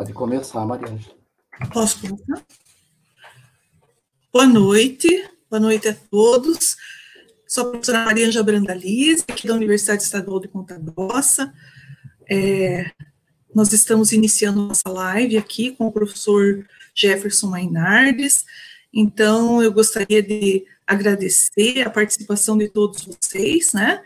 Pode começar, Mariângela. Posso começar? Boa noite a todos. Sou a professora Mariângela Brandalize, aqui da Universidade Estadual de Ponta Grossa. Nós estamos iniciando nossa live aqui com o professor Jefferson Mainardes. Então, eu gostaria de agradecer a participação de todos vocês, né?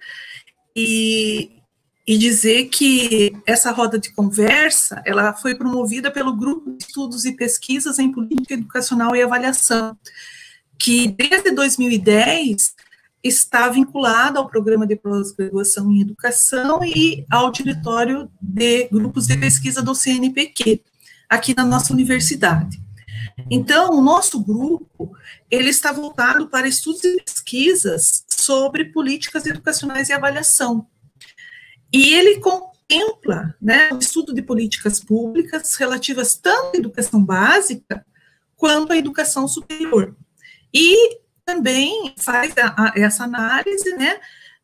E dizer que essa roda de conversa, ela foi promovida pelo Grupo de Estudos e Pesquisas em Política Educacional e Avaliação, que desde 2010 está vinculado ao Programa de Pós-Graduação em Educação e ao Diretório de Grupos de Pesquisa do CNPq, aqui na nossa universidade. Então, o nosso grupo, ele está voltado para estudos e pesquisas sobre políticas educacionais e avaliação. E ele contempla, né, o estudo de políticas públicas relativas tanto à educação básica quanto à educação superior. E também faz essa análise, né,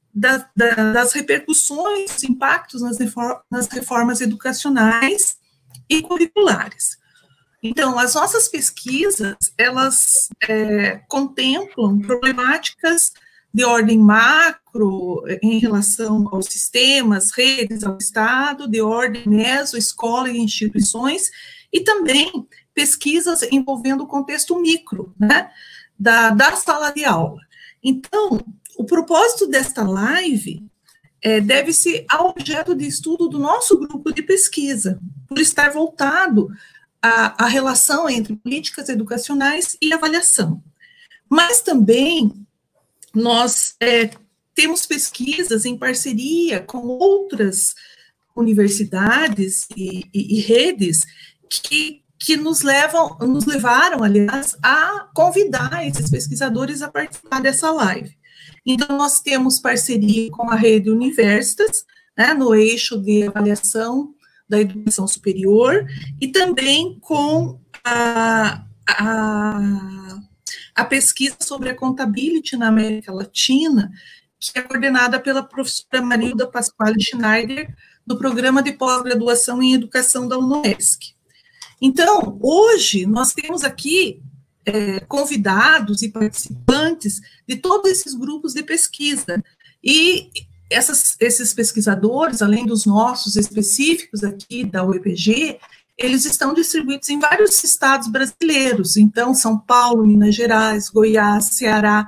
das repercussões, dos impactos nas reformas educacionais e curriculares. Então, as nossas pesquisas, elas contemplam problemáticas de ordem macro, em relação aos sistemas, redes, ao Estado, de ordem meso, escola e instituições, e também pesquisas envolvendo o contexto micro, né, da sala de aula. Então, o propósito desta live deve-se ao objeto de estudo do nosso grupo de pesquisa, por estar voltado à relação entre políticas educacionais e avaliação. Mas também nós temos pesquisas em parceria com outras universidades e redes que nos levaram, aliás, a convidar esses pesquisadores a participar dessa live. Então, nós temos parceria com a Rede Universitas, né, no eixo de avaliação da educação superior, e também com a pesquisa sobre a accountability na América Latina, que é coordenada pela professora Marilda Pasquale Schneider, do Programa de Pós-Graduação em Educação da UNOESC. Então, hoje, nós temos aqui convidados e participantes de todos esses grupos de pesquisa, e esses pesquisadores, além dos nossos específicos aqui da UEPG, eles estão distribuídos em vários estados brasileiros, então São Paulo, Minas Gerais, Goiás, Ceará,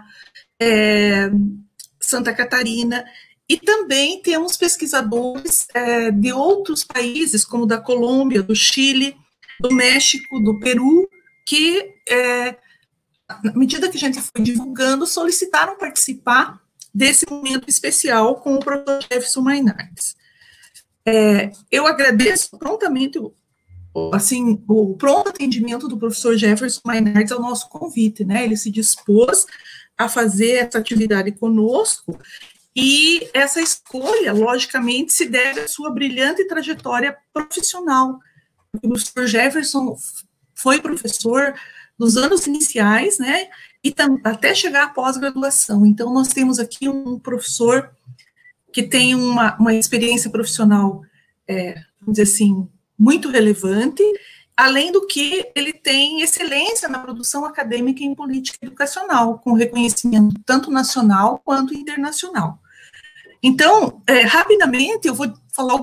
Santa Catarina, e também temos pesquisadores de outros países, como da Colômbia, do Chile, do México, do Peru, que, na medida que a gente foi divulgando, solicitaram participar desse momento especial com o professor Jefferson Mainardes. Eu agradeço prontamente o pronto atendimento do professor Jefferson Mainardes ao nosso convite, né? Ele se dispôs a fazer essa atividade conosco, e essa escolha, logicamente, se deve à sua brilhante trajetória profissional. O professor Jefferson foi professor nos anos iniciais, né? E até chegar à pós-graduação. Então, nós temos aqui um professor que tem uma experiência profissional, vamos dizer assim, muito relevante, além do que ele tem excelência na produção acadêmica em política educacional, com reconhecimento tanto nacional quanto internacional. Então, rapidamente, eu vou falar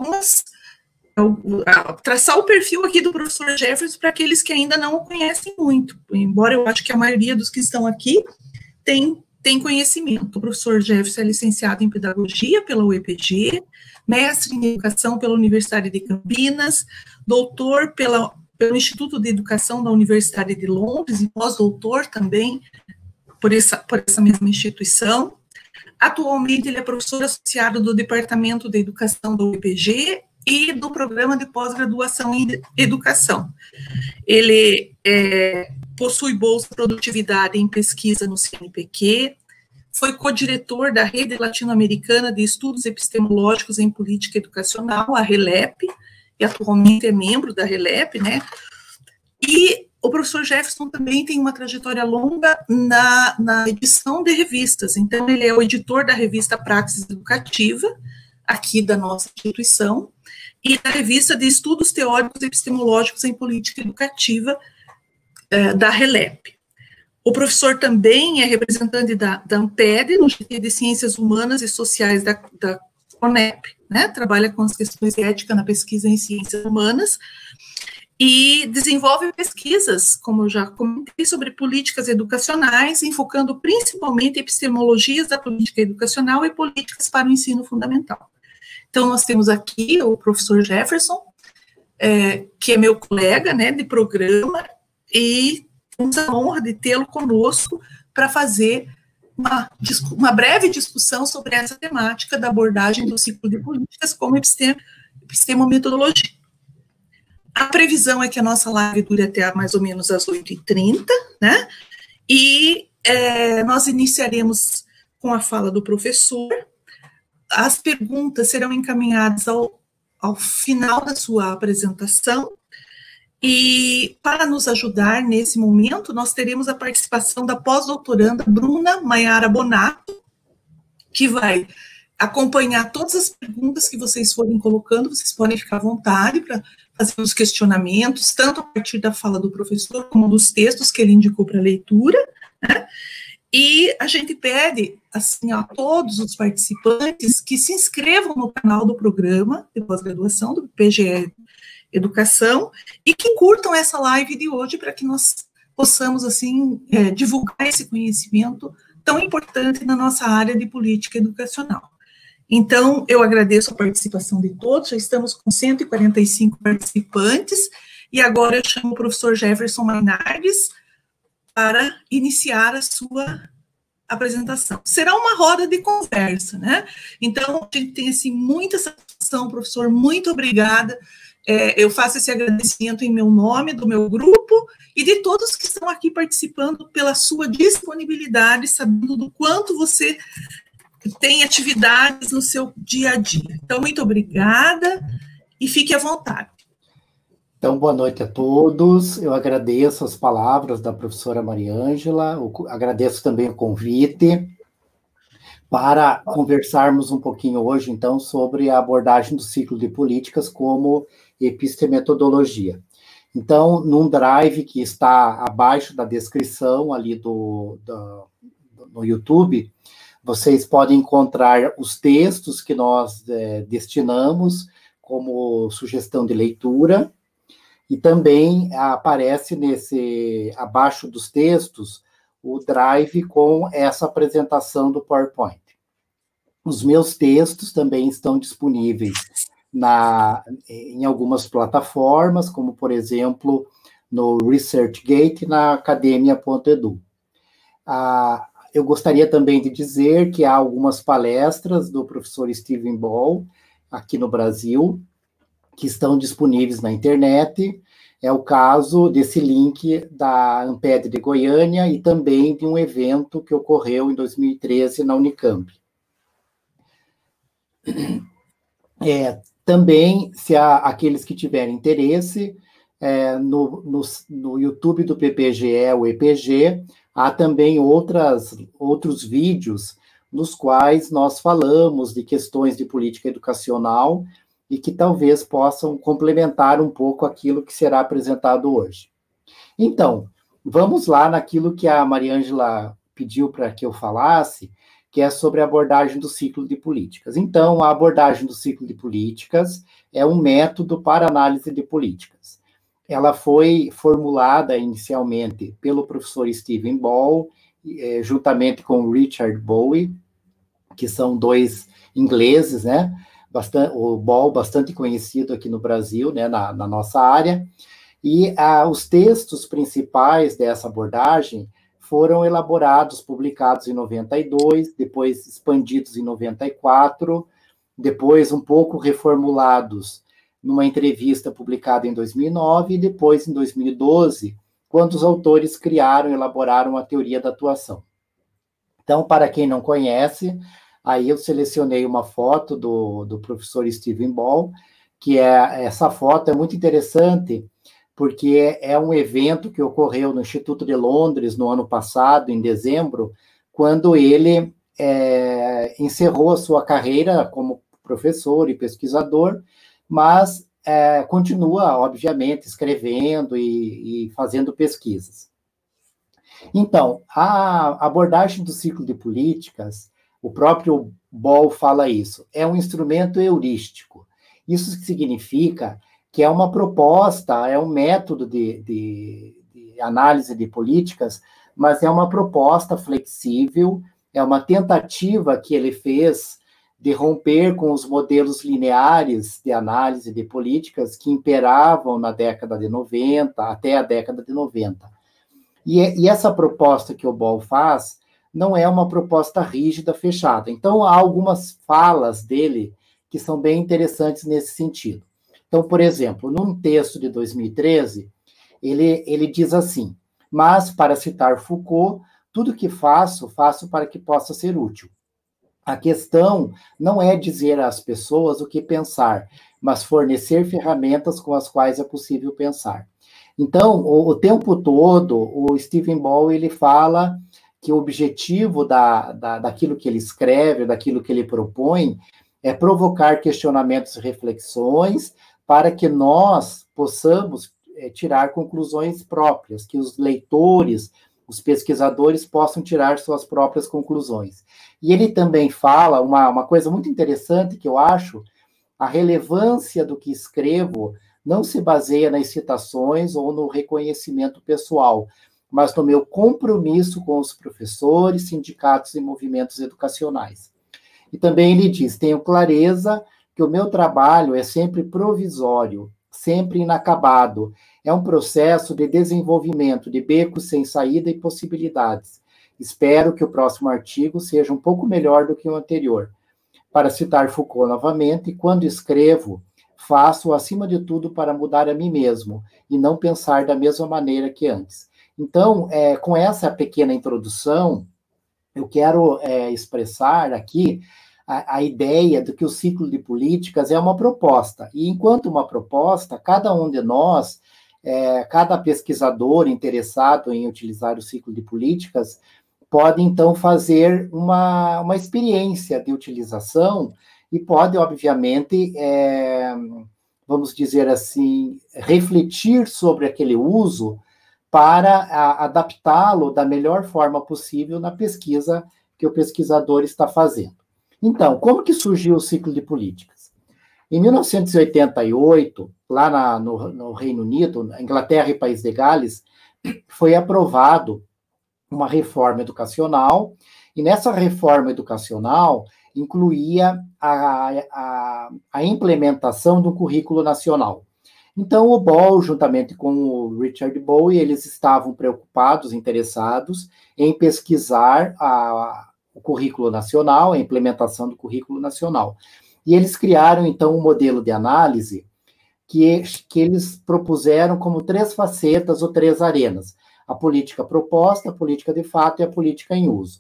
traçar o perfil aqui do professor Jefferson para aqueles que ainda não o conhecem muito, embora eu acho que a maioria dos que estão aqui tem conhecimento. O professor Jefferson é licenciado em Pedagogia pela UEPG, mestre em Educação pela Universidade de Campinas, doutor pelo Instituto de Educação da Universidade de Londres e pós-doutor também por essa mesma instituição. Atualmente, ele é professor associado do Departamento de Educação da UEPG e do Programa de Pós-Graduação em Educação. Ele possui bolsa de produtividade em pesquisa no CNPq, foi co-diretor da Rede Latino-Americana de Estudos Epistemológicos em Política Educacional, a RELEP, e atualmente é membro da RELEP, né? E o professor Jefferson também tem uma trajetória longa na edição de revistas, então ele é o editor da revista Praxis Educativa, aqui da nossa instituição, e na revista de Estudos Teóricos e Epistemológicos em Política Educativa, da RELEP. O professor também é representante da ANPED, no GT de Ciências Humanas e Sociais da CONEP, né? Trabalha com as questões de ética na pesquisa em ciências humanas, e desenvolve pesquisas, como eu já comentei, sobre políticas educacionais, enfocando principalmente epistemologias da política educacional e políticas para o ensino fundamental. Então, nós temos aqui o professor Jefferson, que é meu colega, né, de programa, e temos a honra de tê-lo conosco para fazer uma breve discussão sobre essa temática da abordagem do ciclo de políticas como epistemometodologia. A previsão é que a nossa live dure até mais ou menos às 8h30, né? E nós iniciaremos com a fala do professor. As perguntas serão encaminhadas ao final da sua apresentação. E para nos ajudar nesse momento, nós teremos a participação da pós-doutoranda Bruna Maiara Bonato, que vai acompanhar todas as perguntas que vocês forem colocando. Vocês podem ficar à vontade para fazer os questionamentos, tanto a partir da fala do professor, como dos textos que ele indicou para leitura, né? E a gente pede, assim, a todos os participantes que se inscrevam no canal do programa de pós-graduação, do PGE Educação, e que curtam essa live de hoje para que nós possamos, assim, divulgar esse conhecimento tão importante na nossa área de política educacional. Então, eu agradeço a participação de todos, já estamos com 145 participantes, e agora eu chamo o professor Jefferson Mainardes para iniciar a sua apresentação. Será uma roda de conversa, né? Então, a gente tem, assim, muita satisfação, professor, muito obrigada. Eu faço esse agradecimento em meu nome, do meu grupo, e de todos que estão aqui participando pela sua disponibilidade, sabendo do quanto você tem atividades no seu dia a dia. Então, muito obrigada e fique à vontade. Então, boa noite a todos. Eu agradeço as palavras da professora Mariângela, agradeço também o convite para conversarmos um pouquinho hoje, então, sobre a abordagem do ciclo de políticas como epistemetodologia. Então, num drive que está abaixo da descrição ali no YouTube, vocês podem encontrar os textos que nós destinamos como sugestão de leitura, e também aparece abaixo dos textos, o drive com essa apresentação do PowerPoint. Os meus textos também estão disponíveis em algumas plataformas, como, por exemplo, no ResearchGate, na academia.edu. Eu gostaria também de dizer que há algumas palestras do professor Steven Ball, aqui no Brasil, que estão disponíveis na internet. É o caso desse link da ANPED de Goiânia e também de um evento que ocorreu em 2013 na Unicamp. Também, se há aqueles que tiverem interesse, no YouTube do PPGE, o EPG, há também outros vídeos nos quais nós falamos de questões de política educacional e que talvez possam complementar um pouco aquilo que será apresentado hoje. Então, vamos lá naquilo que a Mariângela pediu para que eu falasse, que é sobre a abordagem do ciclo de políticas. Então, a abordagem do ciclo de políticas é um método para análise de políticas. Ela foi formulada inicialmente pelo professor Steven Ball, juntamente com Richard Bowie, que são dois ingleses, né? O Ball, bastante conhecido aqui no Brasil, né, na nossa área, e os textos principais dessa abordagem foram elaborados, publicados em 92, depois expandidos em 94, depois um pouco reformulados numa entrevista publicada em 2009, e depois em 2012, quando os autores elaboraram a teoria da atuação. Então, para quem não conhece, aí eu selecionei uma foto do professor Steven Ball, que essa foto é muito interessante, porque é um evento que ocorreu no Instituto de Londres no ano passado, em dezembro, quando ele encerrou a sua carreira como professor e pesquisador, mas continua, obviamente, escrevendo e fazendo pesquisas. Então, a abordagem do ciclo de políticas, o próprio Ball fala isso, é um instrumento heurístico. Isso significa que é uma proposta, é um método de análise de políticas, mas é uma proposta flexível, é uma tentativa que ele fez de romper com os modelos lineares de análise de políticas que imperavam na década de 90, até a década de 90. E essa proposta que o Ball faz não é uma proposta rígida, fechada. Então, há algumas falas dele que são bem interessantes nesse sentido. Então, por exemplo, num texto de 2013, ele diz assim: mas, para citar Foucault, tudo que faço para que possa ser útil. A questão não é dizer às pessoas o que pensar, mas fornecer ferramentas com as quais é possível pensar. Então, o tempo todo, o Stephen Ball, ele fala que o objetivo daquilo que ele escreve, daquilo que ele propõe, é provocar questionamentos e reflexões para que nós possamos tirar conclusões próprias, que os leitores, os pesquisadores possam tirar suas próprias conclusões. E ele também fala uma coisa muito interessante que eu acho: a relevância do que escrevo não se baseia nas citações ou no reconhecimento pessoal, mas no meu compromisso com os professores, sindicatos e movimentos educacionais. E também ele diz: tenho clareza que o meu trabalho é sempre provisório, sempre inacabado. É um processo de desenvolvimento, de becos sem saída e possibilidades. Espero que o próximo artigo seja um pouco melhor do que o anterior. Para citar Foucault novamente, quando escrevo, faço acima de tudo para mudar a mim mesmo e não pensar da mesma maneira que antes. Então, com essa pequena introdução, eu quero expressar aqui a ideia de que o ciclo de políticas é uma proposta. E, enquanto uma proposta, cada um de nós, cada pesquisador interessado em utilizar o ciclo de políticas, pode, então, fazer uma experiência de utilização e pode, obviamente, vamos dizer assim, refletir sobre aquele uso para adaptá-lo da melhor forma possível na pesquisa que o pesquisador está fazendo. Então, como que surgiu o ciclo de políticas? Em 1988, lá no Reino Unido, na Inglaterra e País de Gales, foi aprovado uma reforma educacional, e nessa reforma educacional incluía a implementação do currículo nacional. Então, o Ball, juntamente com o Richard Bowie, eles estavam preocupados, interessados em pesquisar o currículo nacional, a implementação do currículo nacional. E eles criaram, então, um modelo de análise que eles propuseram como 3 facetas ou 3 arenas: a política proposta, a política de fato e a política em uso.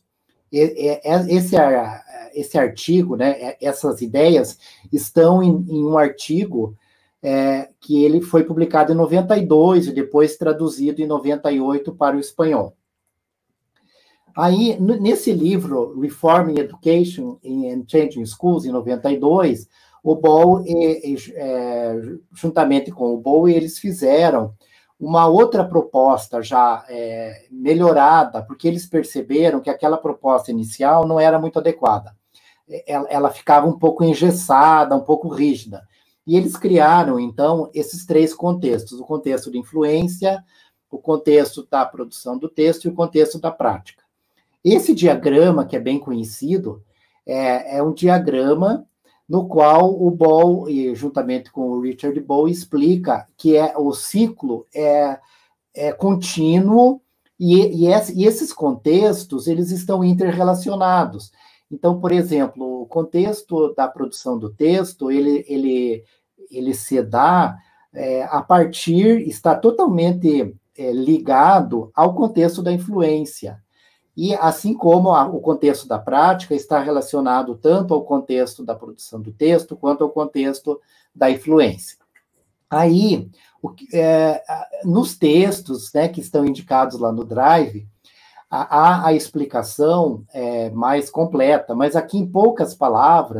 Esse artigo, né, essas ideias estão em um artigo que ele foi publicado em 92 e depois traduzido em 98 para o espanhol. Aí, nesse livro, Reforming Education and Changing Schools, em 92, o Ball, juntamente com o Bowie, eles fizeram uma outra proposta já melhorada, porque eles perceberam que aquela proposta inicial não era muito adequada. Ela ficava um pouco engessada, um pouco rígida. E eles criaram, então, esses 3 contextos: o contexto de influência, o contexto da produção do texto e o contexto da prática. Esse diagrama, que é bem conhecido, é um diagrama no qual o Ball, juntamente com o Richard Bowie, explica que o ciclo é contínuo e esses contextos eles estão interrelacionados. Então, por exemplo, o contexto da produção do texto, ele se dá a partir, está totalmente ligado ao contexto da influência. E assim como o contexto da prática está relacionado tanto ao contexto da produção do texto quanto ao contexto da influência. Aí, nos textos, né, que estão indicados lá no Drive, há a explicação mais completa, mas aqui em poucas palavras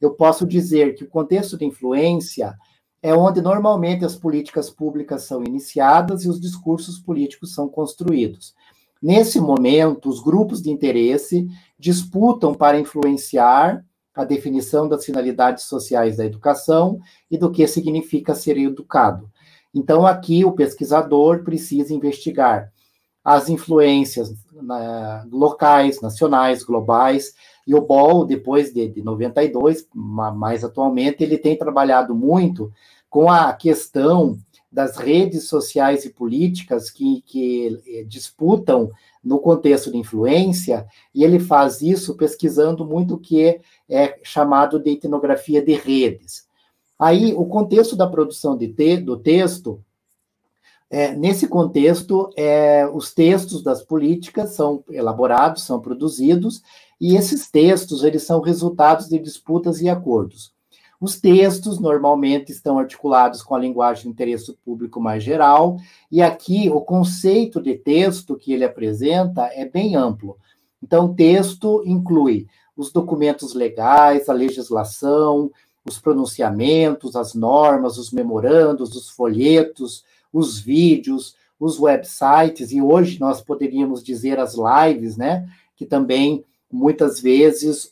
eu posso dizer que o contexto de influência é onde normalmente as políticas públicas são iniciadas e os discursos políticos são construídos. Nesse momento, os grupos de interesse disputam para influenciar a definição das finalidades sociais da educação e do que significa ser educado. Então, aqui o pesquisador precisa investigar as influências locais, nacionais, globais, e o Ball, depois de 92, mais atualmente, ele tem trabalhado muito com a questão das redes sociais e políticas que disputam no contexto de influência, e ele faz isso pesquisando muito o que é chamado de etnografia de redes. Aí, o contexto da produção do texto, nesse contexto, os textos das políticas são elaborados, são produzidos, e esses textos, eles são resultados de disputas e acordos. Os textos, normalmente, estão articulados com a linguagem de interesse público mais geral, e aqui o conceito de texto que ele apresenta é bem amplo. Então, o texto inclui os documentos legais, a legislação, os pronunciamentos, as normas, os memorandos, os folhetos, os vídeos, os websites, e hoje nós poderíamos dizer as lives, né, que também, muitas vezes,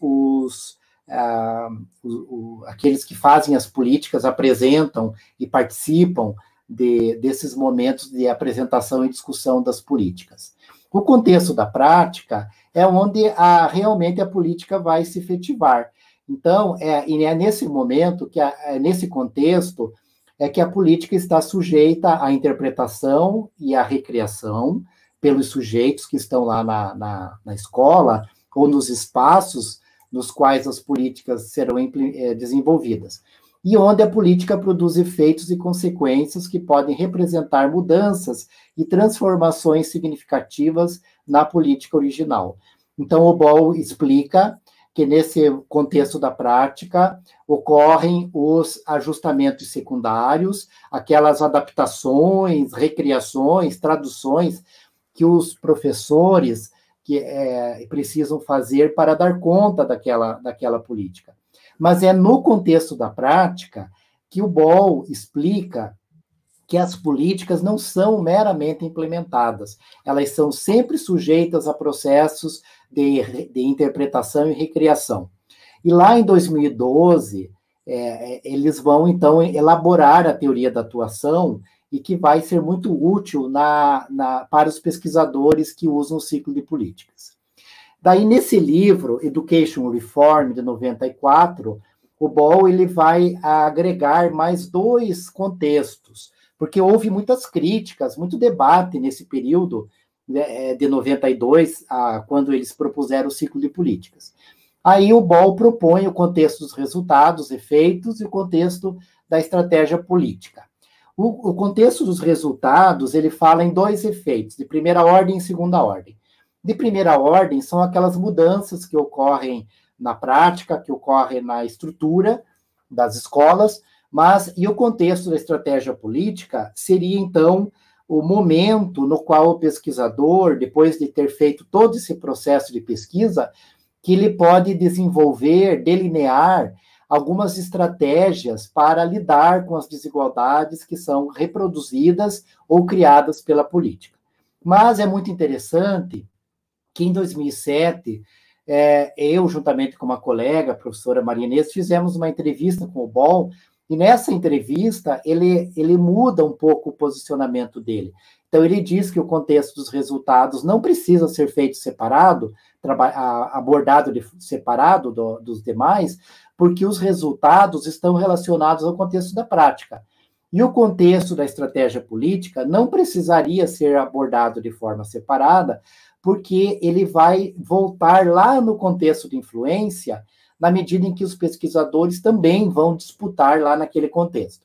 aqueles que fazem as políticas apresentam e participam desses momentos de apresentação e discussão das políticas. O contexto da prática é onde realmente a política vai se efetivar. Então, é nesse momento, nesse contexto, que a política está sujeita à interpretação e à recriação pelos sujeitos que estão lá na escola ou nos espaços nos quais as políticas serão desenvolvidas, e onde a política produz efeitos e consequências que podem representar mudanças e transformações significativas na política original. Então, o Ball explica que, nesse contexto da prática, ocorrem os ajustamentos secundários, aquelas adaptações, recriações, traduções que os professores precisam fazer para dar conta daquela política. Mas é no contexto da prática que o Ball explica que as políticas não são meramente implementadas, elas são sempre sujeitas a processos de interpretação e recriação. E lá em 2012, eles vão, então, elaborar a teoria da atuação, e que vai ser muito útil para os pesquisadores que usam o ciclo de políticas. Daí, nesse livro, Education Reform, de 94, o Ball ele vai agregar mais 2 contextos, porque houve muitas críticas, muito debate nesse período, de 92, quando eles propuseram o ciclo de políticas. Aí o Ball propõe o contexto dos resultados, efeitos, e o contexto da estratégia política. O contexto dos resultados, ele fala em 2 efeitos, de primeira ordem e segunda ordem. De primeira ordem são aquelas mudanças que ocorrem na prática, que ocorrem na estrutura das escolas, e o contexto da estratégia política seria, então, o momento no qual o pesquisador, depois de ter feito todo esse processo de pesquisa, que ele pode desenvolver, delinear algumas estratégias para lidar com as desigualdades que são reproduzidas ou criadas pela política. Mas é muito interessante que, em 2007, eu, juntamente com uma colega, a professora Maria Inês, fizemos uma entrevista com o Ball, e nessa entrevista ele muda um pouco o posicionamento dele. Então, ele diz que o contexto dos resultados não precisa ser feito separado, abordado separado dos demais, porque os resultados estão relacionados ao contexto da prática. E o contexto da estratégia política não precisaria ser abordado de forma separada, porque ele vai voltar lá no contexto de influência, na medida em que os pesquisadores também vão disputar lá naquele contexto.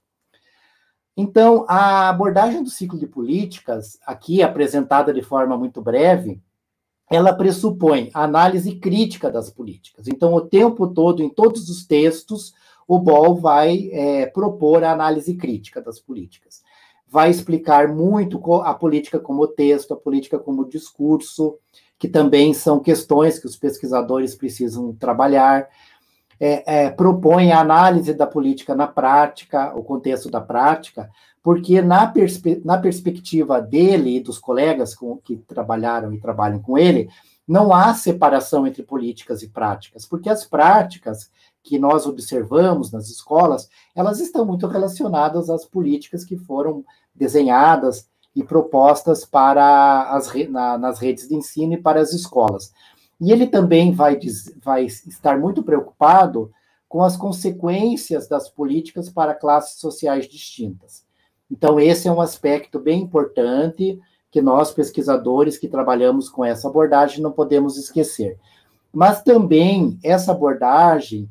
Então, a abordagem do ciclo de políticas, aqui apresentada de forma muito breve, ela pressupõe a análise crítica das políticas. Então, o tempo todo, em todos os textos, o Ball vai propor a análise crítica das políticas. Vai explicar muito a política como texto, a política como discurso, que também são questões que os pesquisadores precisam trabalhar. propõe a análise da política na prática, o contexto da prática, porque na perspectiva dele e dos colegas que trabalharam e trabalham com ele, não há separação entre políticas e práticas, porque as práticas que nós observamos nas escolas, elas estão muito relacionadas às políticas que foram desenhadas e propostas para nas redes de ensino e para as escolas. E ele também vai estar muito preocupado com as consequências das políticas para classes sociais distintas. Então, esse é um aspecto bem importante que nós, pesquisadores que trabalhamos com essa abordagem, não podemos esquecer. Mas também, essa abordagem,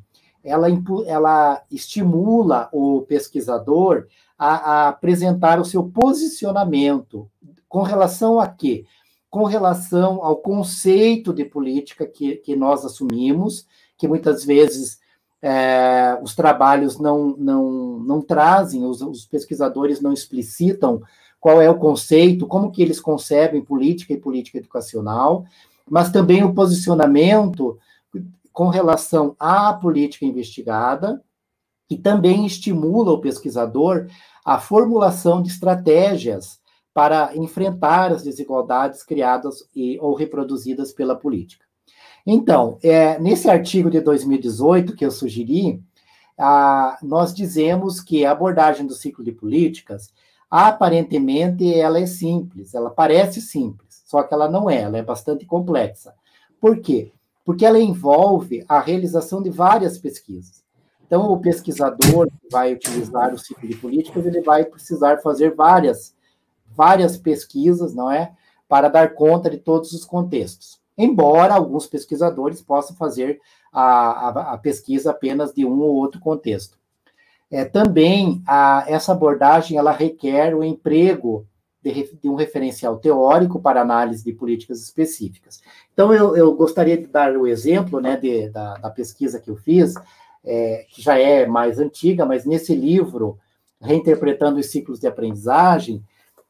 ela estimula o pesquisador a apresentar o seu posicionamento com relação a quê? Com relação ao conceito de política que nós assumimos, que muitas vezes os trabalhos não trazem, os pesquisadores não explicitam qual é o conceito, como que eles concebem política e política educacional, mas também o posicionamento com relação à política investigada, e também estimula o pesquisador a formulação de estratégias para enfrentar as desigualdades criadas ou reproduzidas pela política. Então, nesse artigo de 2018 que eu sugeri, nós dizemos que a abordagem do ciclo de políticas, aparentemente, ela é simples, ela parece simples, só que ela não é, ela é bastante complexa. Por quê? Porque ela envolve a realização de várias pesquisas. Então, o pesquisador que vai utilizar o ciclo de políticas, ele vai precisar fazer várias pesquisas, não é? Para dar conta de todos os contextos. Embora alguns pesquisadores possam fazer a pesquisa apenas de um ou outro contexto. Também, essa abordagem, ela requer o emprego de um referencial teórico para análise de políticas específicas. Então, eu gostaria de dar o exemplo, né, da pesquisa que eu fiz, que já é mais antiga, mas nesse livro, Reinterpretando os Ciclos de Aprendizagem,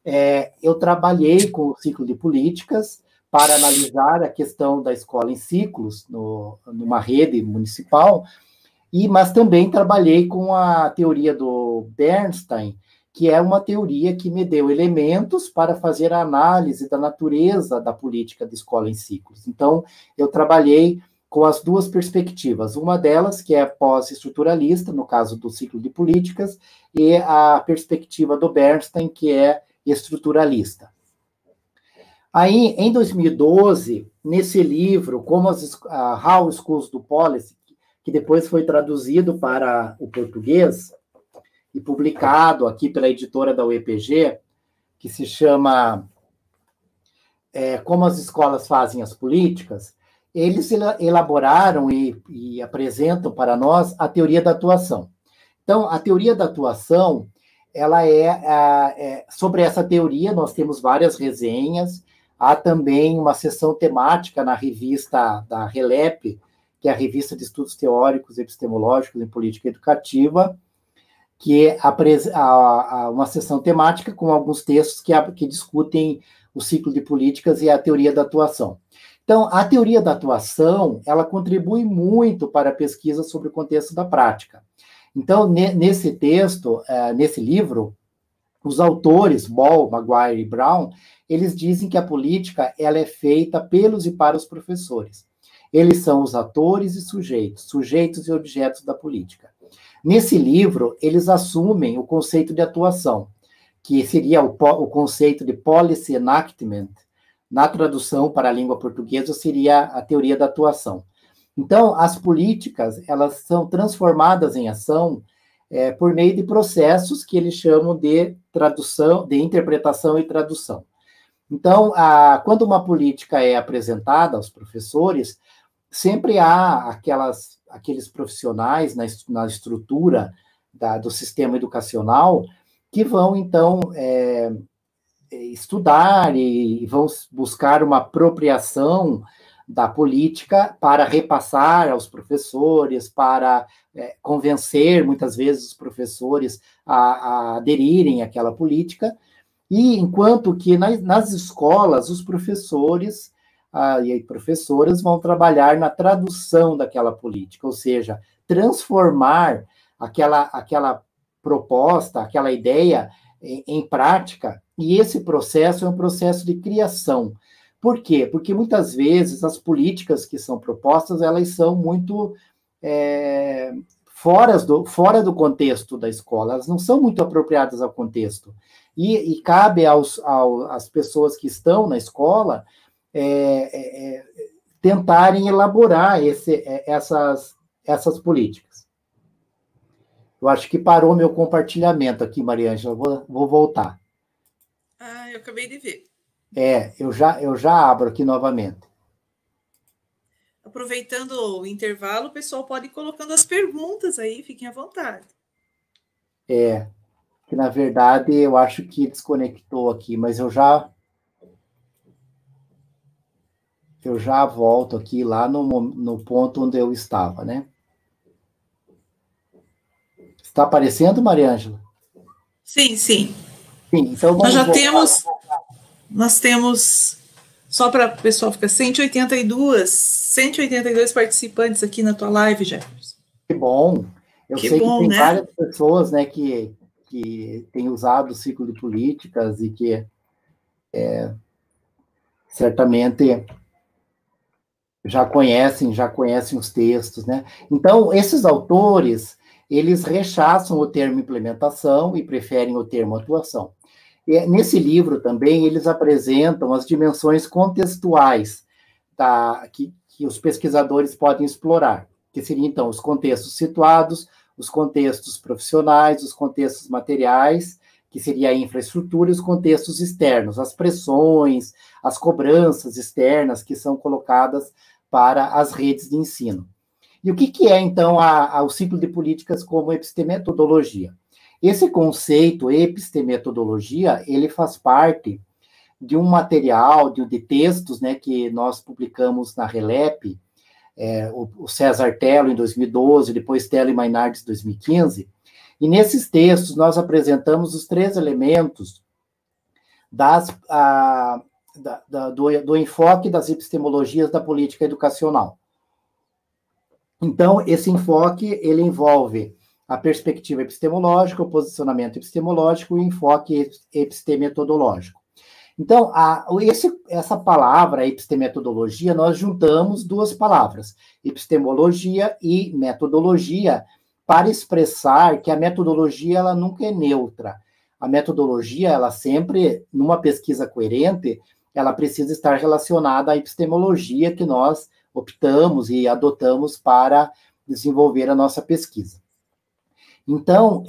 eu trabalhei com o ciclo de políticas para analisar a questão da escola em ciclos, numa rede municipal, mas também trabalhei com a teoria do Bernstein, que é uma teoria que me deu elementos para fazer a análise da natureza da política de escola em ciclos. Então, eu trabalhei com as duas perspectivas, uma delas que é pós-estruturalista, no caso do ciclo de políticas, e a perspectiva do Bernstein, que é estruturalista. Aí, em 2012, nesse livro, How Schools Do Policy, que depois foi traduzido para o português e publicado aqui pela editora da UEPG, que se chama Como as Escolas Fazem as Políticas, eles elaboraram e apresentam para nós a teoria da atuação. Então, a teoria da atuação, ela sobre essa teoria, nós temos várias resenhas, há também uma seção temática na revista da RELEP, que é a Revista de Estudos Teóricos e Epistemológicos em Política Educativa, que é uma seção temática com alguns textos que discutem o ciclo de políticas e a teoria da atuação. Então, a teoria da atuação, ela contribui muito para a pesquisa sobre o contexto da prática. Então, nesse texto, nesse livro, os autores, Ball, Maguire e Brown, eles dizem que a política ela é feita pelos e para os professores. Eles são os atores e sujeitos e objetos da política. Nesse livro, eles assumem o conceito de atuação, que seria o conceito de policy enactment. Na tradução para a língua portuguesa, seria a teoria da atuação. Então, as políticas, elas são transformadas em ação por meio de processos que eles chamam de tradução, de interpretação e tradução. Então, quando uma política é apresentada aos professores, sempre há aqueles profissionais na estrutura do sistema educacional que vão, então, estudar e vão buscar uma apropriação da política para repassar aos professores, para convencer, muitas vezes, os professores a aderirem àquela política, e enquanto que nas escolas, os professores e professoras vão trabalhar na tradução daquela política, ou seja, transformar aquela proposta, aquela ideia em prática, e esse processo é um processo de criação. Por quê? Porque muitas vezes as políticas que são propostas, elas são muito fora do contexto da escola, elas não são muito apropriadas ao contexto. E cabe às pessoas que estão na escola tentarem elaborar essas políticas. Eu acho que parou meu compartilhamento aqui, Mariângela. Vou voltar. Eu acabei de ver. Eu já abro aqui novamente. Aproveitando o intervalo, o pessoal pode ir colocando as perguntas aí, fiquem à vontade. Que na verdade eu acho que desconectou aqui, mas eu já volto aqui lá no ponto onde eu estava, né? Está aparecendo, Mariângela? Sim. Sim, então vamos nós temos, só para o pessoal ficar, 182 participantes aqui na tua live, Jefferson. Que bom. Eu sei que tem várias pessoas, né, que têm usado o ciclo de políticas e que certamente já conhecem os textos, né? Então, esses autores, eles rechaçam o termo implementação e preferem o termo atuação. E nesse livro também, eles apresentam as dimensões contextuais que os pesquisadores podem explorar, que seriam, então, os contextos situados, os contextos profissionais, os contextos materiais, que seria a infraestrutura, e os contextos externos, as pressões, as cobranças externas que são colocadas para as redes de ensino. E o que é, então, o ciclo de políticas como epistemetodologia? Esse conceito, epistemetodologia, ele faz parte de um material, de textos, né, que nós publicamos na RELEP, o César Tello, em 2012, depois Tello e Mainardi, em 2015, e nesses textos nós apresentamos os 3 elementos do enfoque das epistemologias da política educacional. Então, esse enfoque, ele envolve a perspectiva epistemológica, o posicionamento epistemológico e o enfoque epistemetodológico. Então, essa palavra, epistemetodologia, nós juntamos 2 palavras, epistemologia e metodologia, para expressar que a metodologia, ela nunca é neutra. A metodologia, ela sempre, numa pesquisa coerente, ela precisa estar relacionada à epistemologia que nós optamos e adotamos para desenvolver a nossa pesquisa. Então,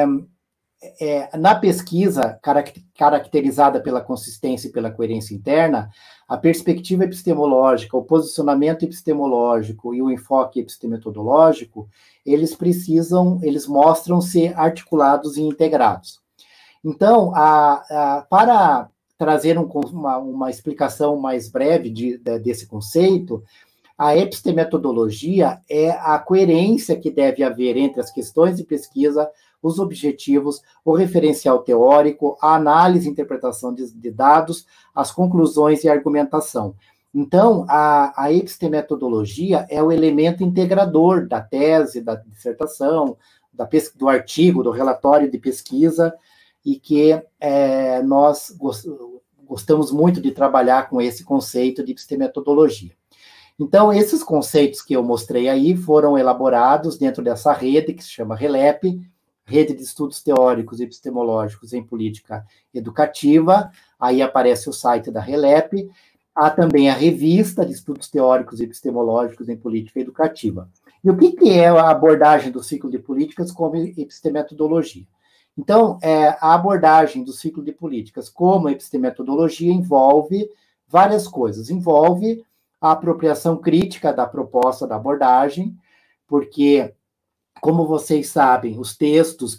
na pesquisa caracterizada pela consistência e pela coerência interna, a perspectiva epistemológica, o posicionamento epistemológico e o enfoque epistemetodológico, eles mostram ser articulados e integrados. Então, para trazer uma explicação mais breve desse conceito, a epistemetodologia é a coerência que deve haver entre as questões de pesquisa, os objetivos, o referencial teórico, a análise e interpretação de dados, as conclusões e a argumentação. Então, a epistemetodologia é o elemento integrador da tese, da dissertação, do artigo, do relatório de pesquisa, e que nós gostamos muito de trabalhar com esse conceito de epistemetodologia. Então, esses conceitos que eu mostrei aí foram elaborados dentro dessa rede, que se chama RELEP, Rede de Estudos Teóricos e Epistemológicos em Política Educativa. Aí aparece o site da RELEP. Há também a Revista de Estudos Teóricos e Epistemológicos em Política Educativa. E o que é a abordagem do ciclo de políticas como epistemetodologia? Então, a abordagem do ciclo de políticas como epistemetodologia envolve várias coisas. Envolve a apropriação crítica da proposta da abordagem, porque, como vocês sabem, os textos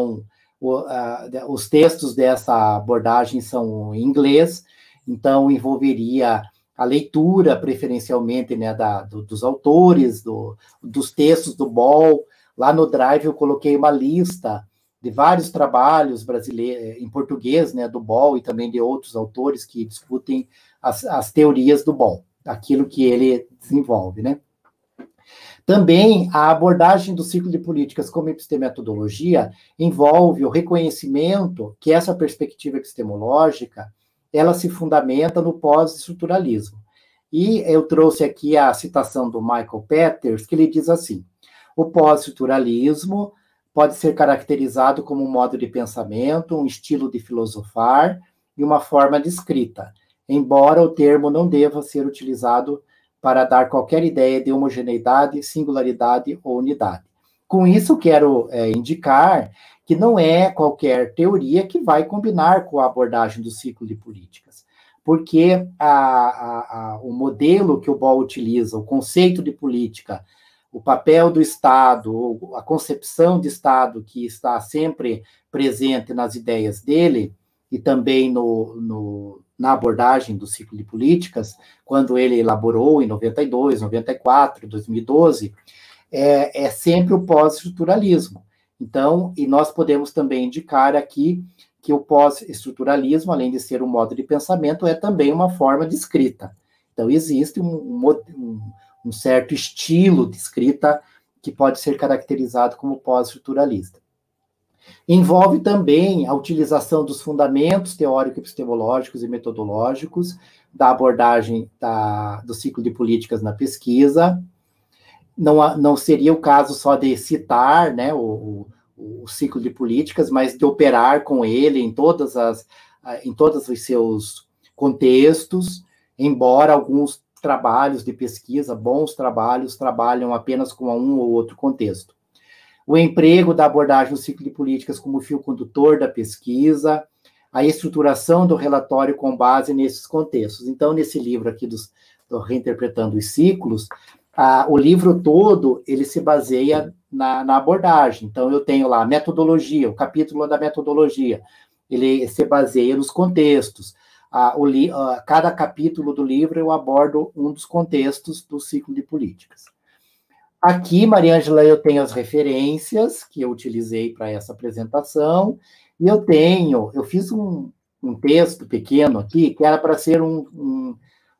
dessa abordagem são em inglês, então envolveria a leitura, preferencialmente, né, dos autores, dos textos do Ball. Lá no Drive eu coloquei uma lista de vários trabalhos brasileiros, em português, né, do Ball e também de outros autores que discutem as teorias do Ball, aquilo que ele desenvolve, né? Também a abordagem do ciclo de políticas como epistemetodologia envolve o reconhecimento que essa perspectiva epistemológica ela se fundamenta no pós-estruturalismo. E eu trouxe aqui a citação do Michael Peters, que ele diz assim: o pós-estruturalismo pode ser caracterizado como um modo de pensamento, um estilo de filosofar e uma forma de escrita, embora o termo não deva ser utilizado para dar qualquer ideia de homogeneidade, singularidade ou unidade. Com isso, quero indicar que não é qualquer teoria que vai combinar com a abordagem do ciclo de políticas, porque o modelo que o Boll utiliza, o conceito de política, o papel do Estado, a concepção de Estado que está sempre presente nas ideias dele, e também na abordagem do ciclo de políticas, quando ele elaborou em 92, 94, 2012, é sempre o pós-estruturalismo. Então, e nós podemos também indicar aqui que o pós-estruturalismo, além de ser um modo de pensamento, é também uma forma de escrita. Então, existe um certo estilo de escrita que pode ser caracterizado como pós-estruturalista. Envolve também a utilização dos fundamentos teórico-epistemológicos e metodológicos da abordagem do ciclo de políticas na pesquisa. Não seria o caso só de citar, né, o ciclo de políticas, mas de operar com ele em todos os seus contextos, embora alguns trabalhos de pesquisa, bons trabalhos, trabalham apenas com um ou outro contexto. O emprego da abordagem do ciclo de políticas como fio condutor da pesquisa, a estruturação do relatório com base nesses contextos. Então, nesse livro aqui do Reinterpretando os Ciclos, o livro todo, ele se baseia na abordagem. Então, eu tenho lá a metodologia, o capítulo da metodologia, ele se baseia nos contextos. Cada capítulo do livro eu abordo um dos contextos do ciclo de políticas. Aqui, Maria Ângela, eu tenho as referências que eu utilizei para essa apresentação, e eu fiz um texto pequeno aqui, que era para ser um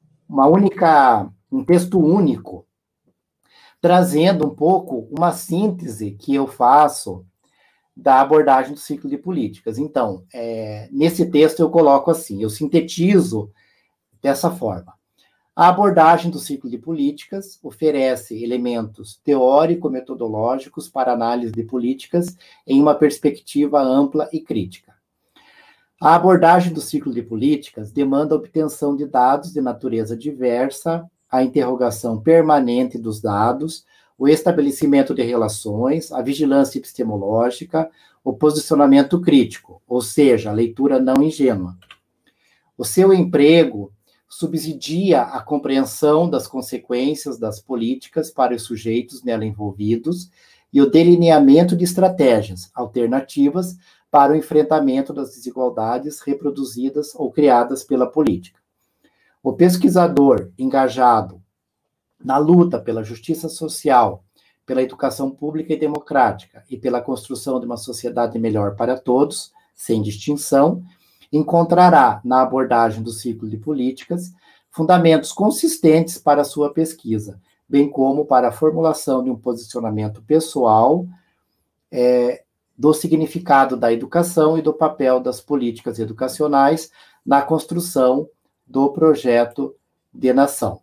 texto único, trazendo um pouco uma síntese que eu faço da abordagem do ciclo de políticas. Então, nesse texto eu coloco assim, eu sintetizo dessa forma. A abordagem do ciclo de políticas oferece elementos teórico-metodológicos para análise de políticas em uma perspectiva ampla e crítica. A abordagem do ciclo de políticas demanda a obtenção de dados de natureza diversa, a interrogação permanente dos dados, o estabelecimento de relações, a vigilância epistemológica, o posicionamento crítico, ou seja, a leitura não ingênua. O seu emprego subsidia a compreensão das consequências das políticas para os sujeitos nela envolvidos e o delineamento de estratégias alternativas para o enfrentamento das desigualdades reproduzidas ou criadas pela política. O pesquisador engajado na luta pela justiça social, pela educação pública e democrática e pela construção de uma sociedade melhor para todos, sem distinção, encontrará na abordagem do ciclo de políticas fundamentos consistentes para a sua pesquisa, bem como para a formulação de um posicionamento pessoal do significado da educação e do papel das políticas educacionais na construção do projeto de nação.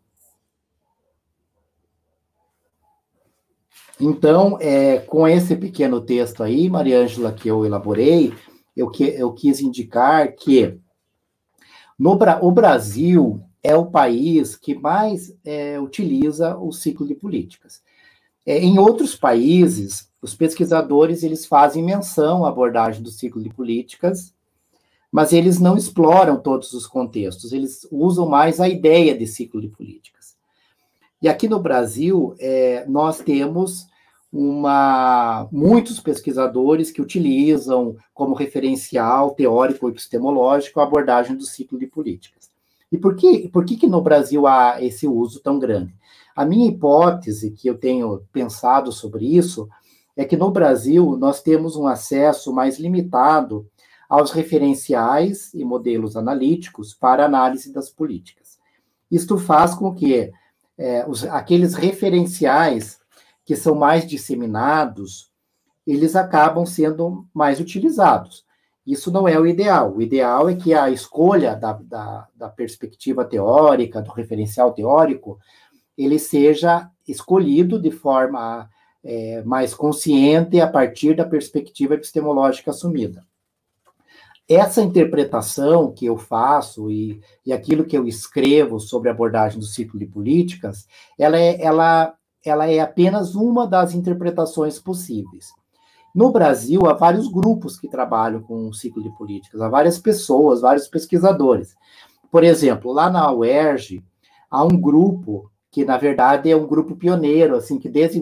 Então, com esse pequeno texto aí, Maria Ângela, que eu elaborei, eu quis indicar que o Brasil é o país que mais utiliza o ciclo de políticas. Em outros países, os pesquisadores eles fazem menção à abordagem do ciclo de políticas, mas eles não exploram todos os contextos, eles usam mais a ideia de ciclo de políticas. E aqui no Brasil, nós temos muitos pesquisadores que utilizam como referencial teórico ou epistemológico a abordagem do ciclo de políticas. E por que no Brasil há esse uso tão grande? A minha hipótese, que eu tenho pensado sobre isso, é que no Brasil nós temos um acesso mais limitado aos referenciais e modelos analíticos para análise das políticas. Isto faz com que aqueles referenciais que são mais disseminados, eles acabam sendo mais utilizados. Isso não é o ideal. O ideal é que a escolha da perspectiva teórica, do referencial teórico, ele seja escolhido de forma mais consciente a partir da perspectiva epistemológica assumida. Essa interpretação que eu faço e aquilo que eu escrevo sobre a abordagem do ciclo de políticas, ela é apenas uma das interpretações possíveis. No Brasil, há vários grupos que trabalham com o ciclo de políticas, há várias pessoas, vários pesquisadores. Por exemplo, lá na UERJ, há um grupo que, na verdade, é um grupo pioneiro, assim, que desde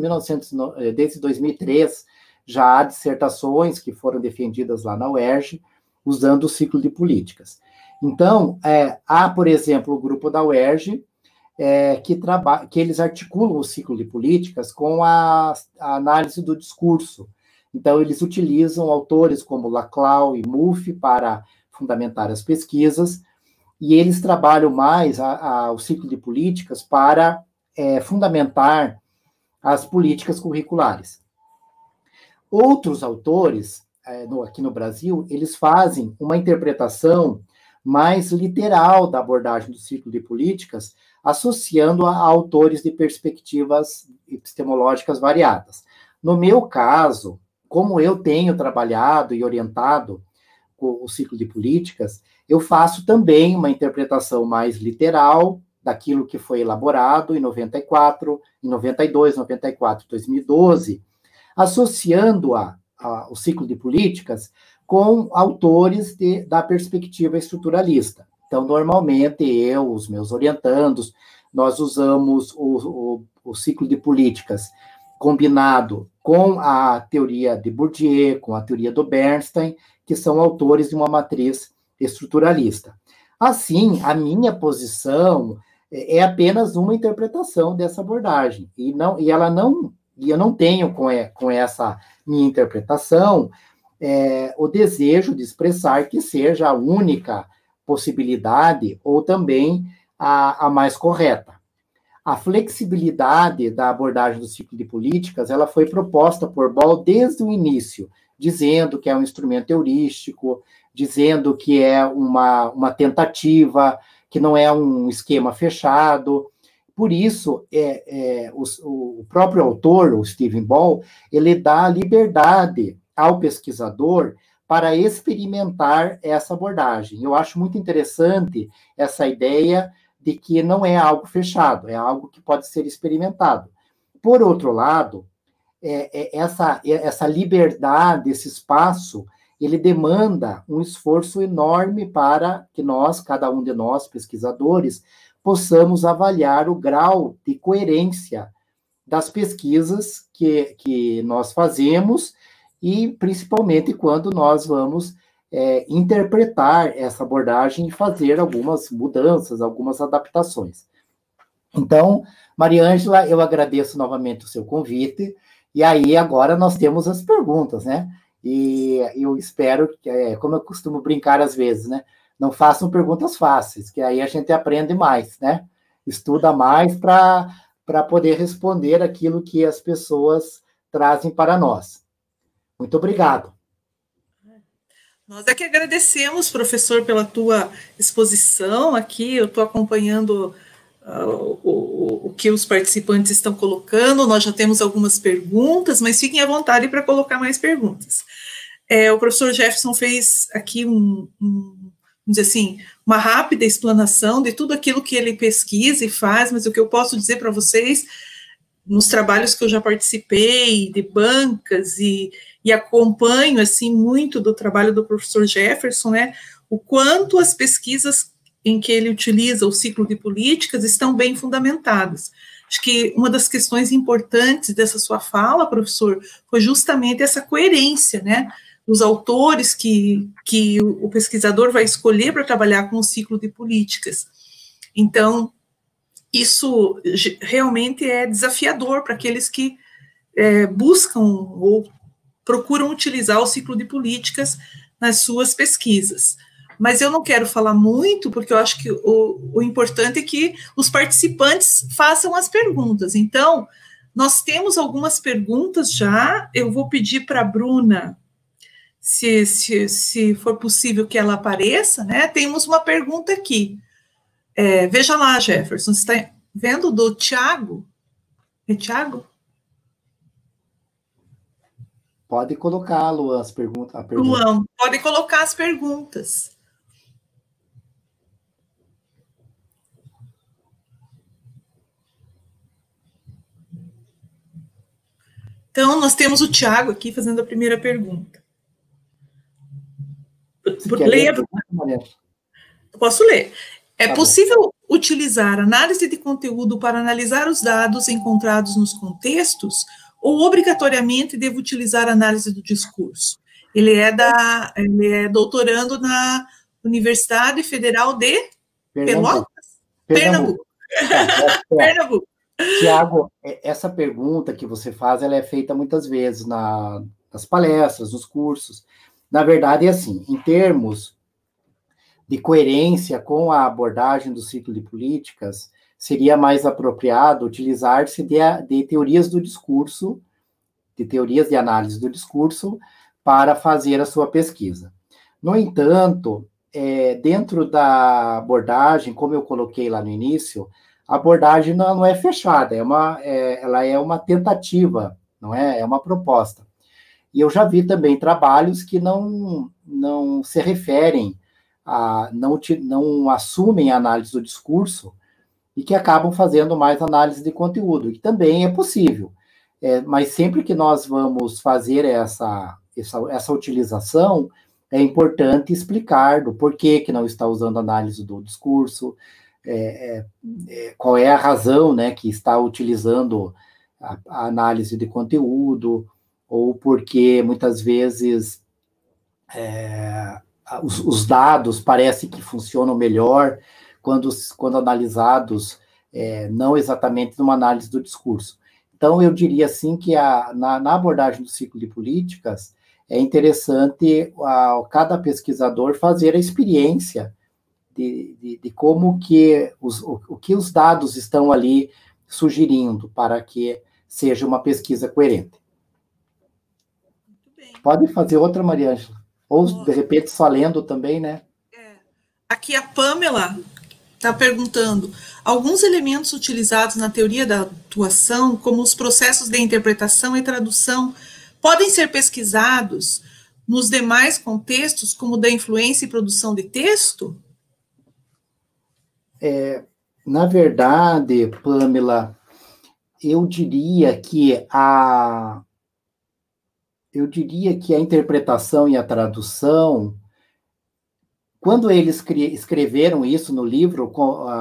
2003 já há dissertações que foram defendidas lá na UERJ, usando o ciclo de políticas. Então, há, por exemplo, o grupo da UERJ, que eles articulam o ciclo de políticas com a análise do discurso. Então, eles utilizam autores como Laclau e Mouffe para fundamentar as pesquisas, e eles trabalham mais o ciclo de políticas para fundamentar as políticas curriculares. Outros autores, aqui no Brasil, eles fazem uma interpretação mais literal da abordagem do ciclo de políticas, associando a autores de perspectivas epistemológicas variadas. No meu caso, como eu tenho trabalhado e orientado o ciclo de políticas, eu faço também uma interpretação mais literal daquilo que foi elaborado em 94, em 92, 94, 2012, associando o ciclo de políticas com autores da perspectiva estruturalista. Então, normalmente, os meus orientandos, nós usamos o ciclo de políticas combinado com a teoria de Bourdieu, com a teoria do Bernstein, que são autores de uma matriz estruturalista. Assim, a minha posição é apenas uma interpretação dessa abordagem, e eu não tenho com essa minha interpretação o desejo de expressar que seja a única possibilidade ou também a mais correta. A flexibilidade da abordagem do ciclo de políticas, ela foi proposta por Ball desde o início, dizendo que é um instrumento heurístico, dizendo que é uma tentativa, que não é um esquema fechado. Por isso, o próprio autor, o Stephen Ball, ele dá liberdade ao pesquisador para experimentar essa abordagem. Eu acho muito interessante essa ideia de que não é algo fechado, é algo que pode ser experimentado. Por outro lado, essa liberdade, esse espaço, ele demanda um esforço enorme para que nós, cada um de nós, pesquisadores, possamos avaliar o grau de coerência das pesquisas que nós fazemos e, principalmente, quando nós vamos interpretar essa abordagem e fazer algumas mudanças, algumas adaptações. Então, Mariângela, eu agradeço novamente o seu convite, e aí agora nós temos as perguntas, né? E eu espero que, como eu costumo brincar às vezes, né? Não façam perguntas fáceis, que aí a gente aprende mais, né? Estuda mais para poder responder aquilo que as pessoas trazem para nós. Muito obrigado. Nós é que agradecemos, professor, pela tua exposição aqui. Eu estou acompanhando o que os participantes estão colocando. Nós já temos algumas perguntas, mas fiquem à vontade para colocar mais perguntas. O professor Jefferson fez aqui vamos dizer assim, uma rápida explanação de tudo aquilo que ele pesquisa e faz, mas o que eu posso dizer para vocês, nos trabalhos que eu já participei, de bancas, e acompanho, assim, muito do trabalho do professor Jefferson, né, o quanto as pesquisas em que ele utiliza o ciclo de políticas estão bem fundamentadas. Acho que uma das questões importantes dessa sua fala, professor, foi justamente essa coerência, né, dos autores que o pesquisador vai escolher para trabalhar com o ciclo de políticas. Então, isso realmente é desafiador para aqueles que buscam ou procuram utilizar o ciclo de políticas nas suas pesquisas. Mas eu não quero falar muito, porque eu acho que o importante é que os participantes façam as perguntas. Então, Nós temos algumas perguntas já, eu vou pedir para a Bruna, se for possível que ela apareça, né? Temos uma pergunta aqui. Veja lá, Jefferson, você está vendo do Tiago? É Tiago? Pode colocar, Luan, a pergunta. Luan, pode colocar as perguntas. Então, nós temos o Tiago aqui fazendo a primeira pergunta. Leia. Posso ler. É possível utilizar análise de conteúdo para analisar os dados encontrados nos contextos ou obrigatoriamente devo utilizar análise do discurso? Ele é doutorando na Universidade Federal de Pelotas? Pernambuco. Pernambuco. Tiago, essa pergunta que você faz, ela é feita muitas vezes nas palestras, nos cursos. Na verdade, é assim, em termos de coerência com a abordagem do ciclo de políticas, seria mais apropriado utilizar-se de teorias do discurso, de teorias de análise do discurso, para fazer a sua pesquisa. No entanto, dentro da abordagem, como eu coloquei lá no início, a abordagem não é fechada, ela é uma tentativa, não é? É uma proposta. E eu já vi também trabalhos que não se referem não assumem a análise do discurso e que acabam fazendo mais análise de conteúdo, que também é possível. Mas sempre que nós vamos fazer essa utilização, é importante explicar do porquê que não está usando análise do discurso, qual é a razão, né, que está utilizando a análise de conteúdo, ou porque muitas vezes os dados parece que funcionam melhor quando analisados não exatamente numa análise do discurso. Então, eu diria assim que na abordagem do ciclo de políticas, é interessante cada pesquisador fazer a experiência de como que os dados estão ali sugerindo para que seja uma pesquisa coerente. Pode fazer outra, Maria Ângela? Ou, de repente, só lendo também, né? Aqui a Pamela está perguntando, alguns elementos utilizados na teoria da atuação, como os processos de interpretação e tradução, podem ser pesquisados nos demais contextos, como da influência e produção de texto? Na verdade, Pamela, eu diria que a interpretação e a tradução, quando eles escreveram isso no livro,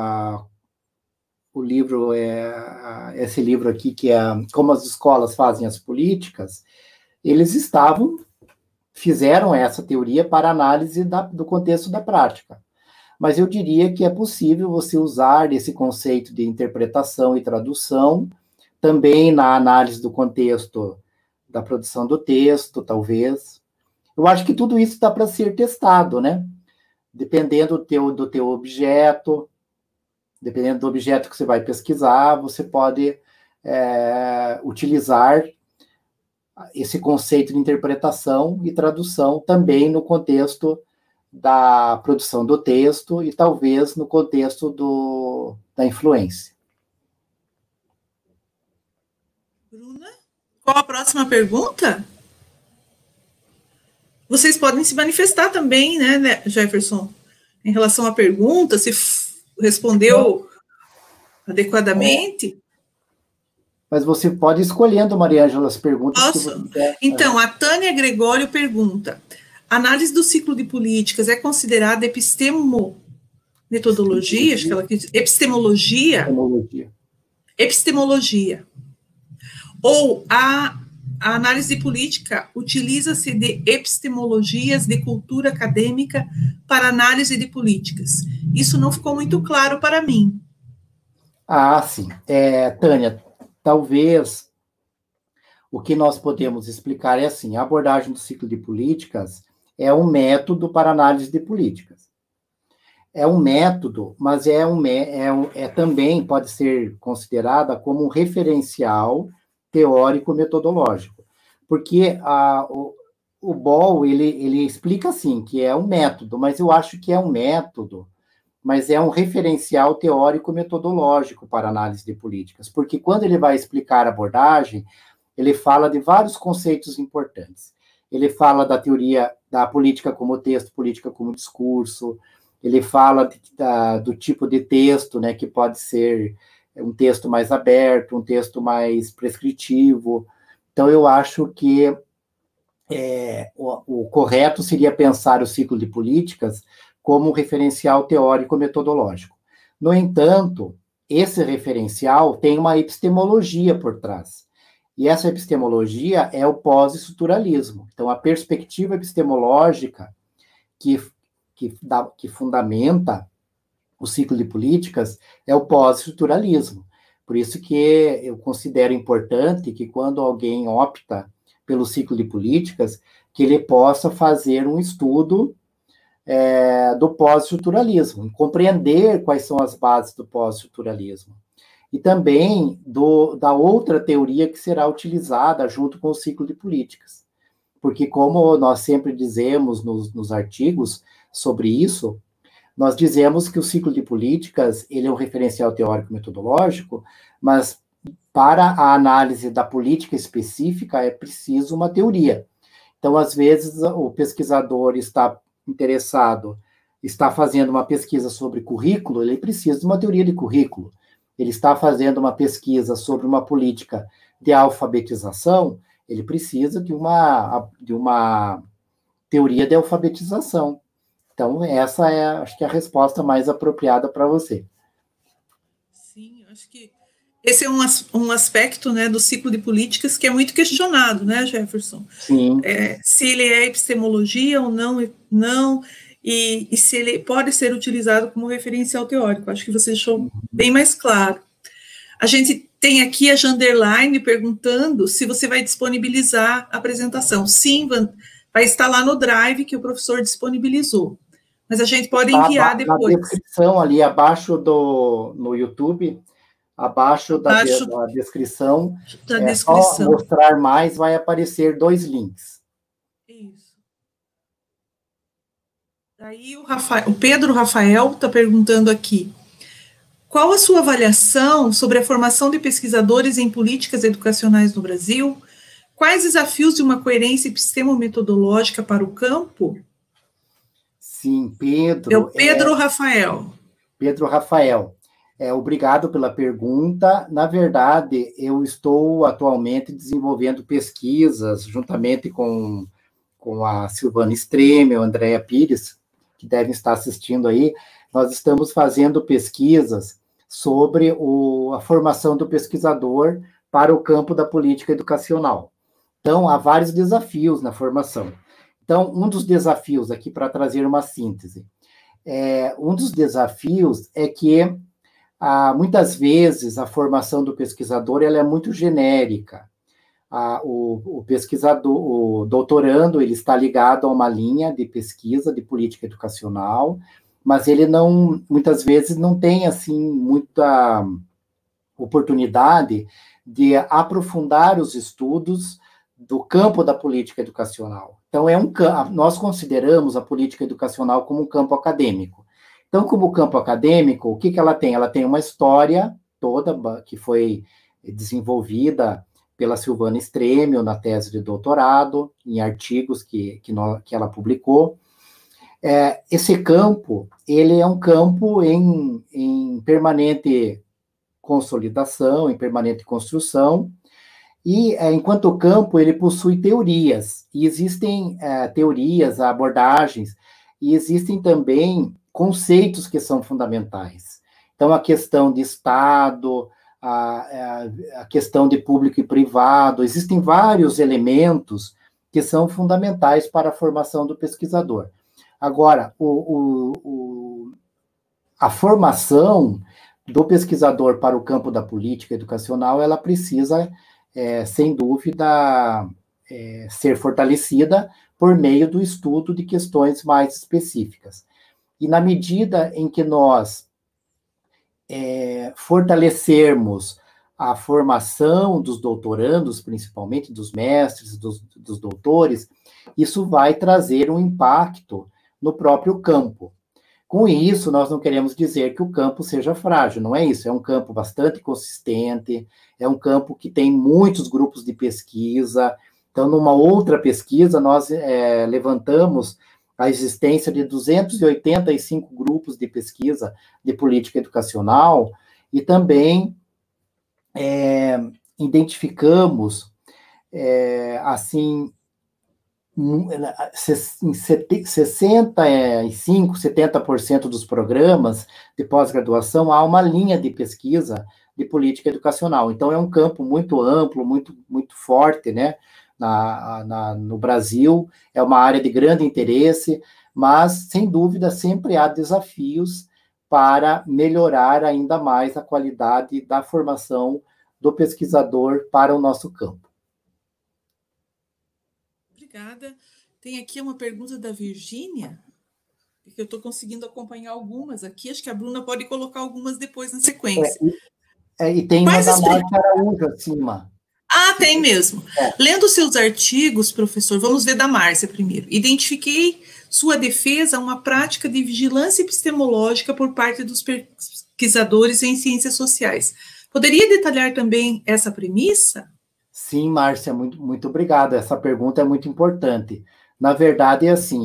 o livro esse livro aqui, que é Como as Escolas Fazem as Políticas, eles fizeram essa teoria para análise do contexto da prática. Mas eu diria que é possível você usar esse conceito de interpretação e tradução também na análise do contexto da produção do texto, talvez. Eu acho que tudo isso dá para ser testado, né? Dependendo do teu objeto, dependendo do objeto que você vai pesquisar, você pode utilizar esse conceito de interpretação e tradução também no contexto da produção do texto e talvez no contexto da influência. Bruna, qual a próxima pergunta? Vocês podem se manifestar também, né, Jefferson, em relação à pergunta, se respondeu adequadamente. Mas você pode ir escolhendo, Maria Ângela, as perguntas. Posso? Que você quer. Então, a Tânia Gregório pergunta, análise do ciclo de políticas é considerada metodologia? Acho que ela quis, epistemologia. Ou a análise política utiliza-se de epistemologias de cultura acadêmica para análise de políticas. Isso não ficou muito claro para mim. Ah, sim. Tânia, talvez o que nós podemos explicar é assim, a abordagem do ciclo de políticas é um método para análise de políticas. É um método, mas também pode ser considerada como um referencial teórico-metodológico. Porque o Boll, ele explica assim, que é um método, mas eu acho que é um método, mas é um referencial teórico-metodológico para análise de políticas, porque quando ele vai explicar a abordagem, ele fala de vários conceitos importantes. Ele fala da teoria da política como texto, política como discurso, ele fala do tipo de texto, né, que pode ser um texto mais aberto, um texto mais prescritivo. Então, eu acho que o correto seria pensar o ciclo de políticas como um referencial teórico-metodológico. No entanto, esse referencial tem uma epistemologia por trás. E essa epistemologia é o pós-estruturalismo. Então, a perspectiva epistemológica que fundamenta o ciclo de políticas é o pós-estruturalismo. Por isso que eu considero importante que quando alguém opta pelo ciclo de políticas, que ele possa fazer um estudo do pós-estruturalismo, compreender quais são as bases do pós-estruturalismo. E também da outra teoria que será utilizada junto com o ciclo de políticas. Porque, como nós sempre dizemos nos artigos sobre isso, nós dizemos que o ciclo de políticas ele é um referencial teórico-metodológico, mas para a análise da política específica é preciso uma teoria. Então, às vezes, o pesquisador está interessado, está fazendo uma pesquisa sobre currículo, ele precisa de uma teoria de currículo. Ele está fazendo uma pesquisa sobre uma política de alfabetização, ele precisa de uma teoria de alfabetização. Então, essa é, acho que, a resposta mais apropriada para você. Sim, acho que esse é um aspecto, né, do ciclo de políticas que é muito questionado, né, Jefferson? Sim. Se ele é epistemologia ou não, e se ele pode ser utilizado como referencial teórico. Acho que você deixou bem mais claro. A gente tem aqui a Janderline perguntando se você vai disponibilizar a apresentação. Sim, vai estar lá no Drive que o professor disponibilizou. Mas a gente pode enviar depois. Na descrição ali abaixo no YouTube, abaixo da descrição, só mostrar mais, vai aparecer 2 links. Isso. Aí o Pedro Rafael está perguntando aqui, qual a sua avaliação sobre a formação de pesquisadores em políticas educacionais no Brasil? Quais desafios de uma coerência epistemo-metodológica para o campo? Sim, Pedro. É o Pedro Rafael. Pedro Rafael. Obrigado pela pergunta. Na verdade, eu estou atualmente desenvolvendo pesquisas, juntamente com a Silvana Stremel, a Andréa Pires, que devem estar assistindo aí. Nós estamos fazendo pesquisas sobre a formação do pesquisador para o campo da política educacional. Então, há vários desafios na formação. Então, um dos desafios aqui, para trazer uma síntese, um dos desafios é que, muitas vezes, a formação do pesquisador ela é muito genérica. O pesquisador, o doutorando, ele está ligado a uma linha de pesquisa de política educacional, mas ele muitas vezes não tem, assim, muita oportunidade de aprofundar os estudos do campo da política educacional. Então, nós consideramos a política educacional como um campo acadêmico. Então, como campo acadêmico, o que ela tem? Ela tem uma história toda que foi desenvolvida pela Silvana Stremel na tese de doutorado, em artigos que ela publicou. Esse campo, ele é um campo em permanente consolidação, em permanente construção, e, enquanto campo, ele possui teorias, e existem teorias, abordagens, e existem também conceitos que são fundamentais. Então, a questão de Estado, a questão de público e privado, existem vários elementos que são fundamentais para a formação do pesquisador. Agora, a formação do pesquisador para o campo da política educacional, ela precisa, sem dúvida, ser fortalecida por meio do estudo de questões mais específicas. E na medida em que nós fortalecermos a formação dos doutorandos, principalmente dos mestres, dos doutores, isso vai trazer um impacto no próprio campo. Com isso, nós não queremos dizer que o campo seja frágil, não é isso. É um campo bastante consistente, é um campo que tem muitos grupos de pesquisa. Então, numa outra pesquisa, nós levantamos a existência de 285 grupos de pesquisa de política educacional e também identificamos, assim, em 65%, 70% dos programas de pós-graduação há uma linha de pesquisa de política educacional. Então, é um campo muito amplo, muito, muito forte, né? No Brasil, é uma área de grande interesse, mas, sem dúvida, sempre há desafios para melhorar ainda mais a qualidade da formação do pesquisador para o nosso campo. Obrigada. Tem aqui uma pergunta da Virgínia, que eu estou conseguindo acompanhar algumas aqui, acho que a Bruna pode colocar algumas depois na sequência. E tem uma da Márcia Araújo acima. Ah, tem mesmo. Lendo seus artigos, professor, vamos ver da Márcia primeiro. Identifiquei sua defesa uma prática de vigilância epistemológica por parte dos pesquisadores em ciências sociais. Poderia detalhar também essa premissa? Sim, Márcia, muito, muito obrigado. Essa pergunta é muito importante. Na verdade, é assim,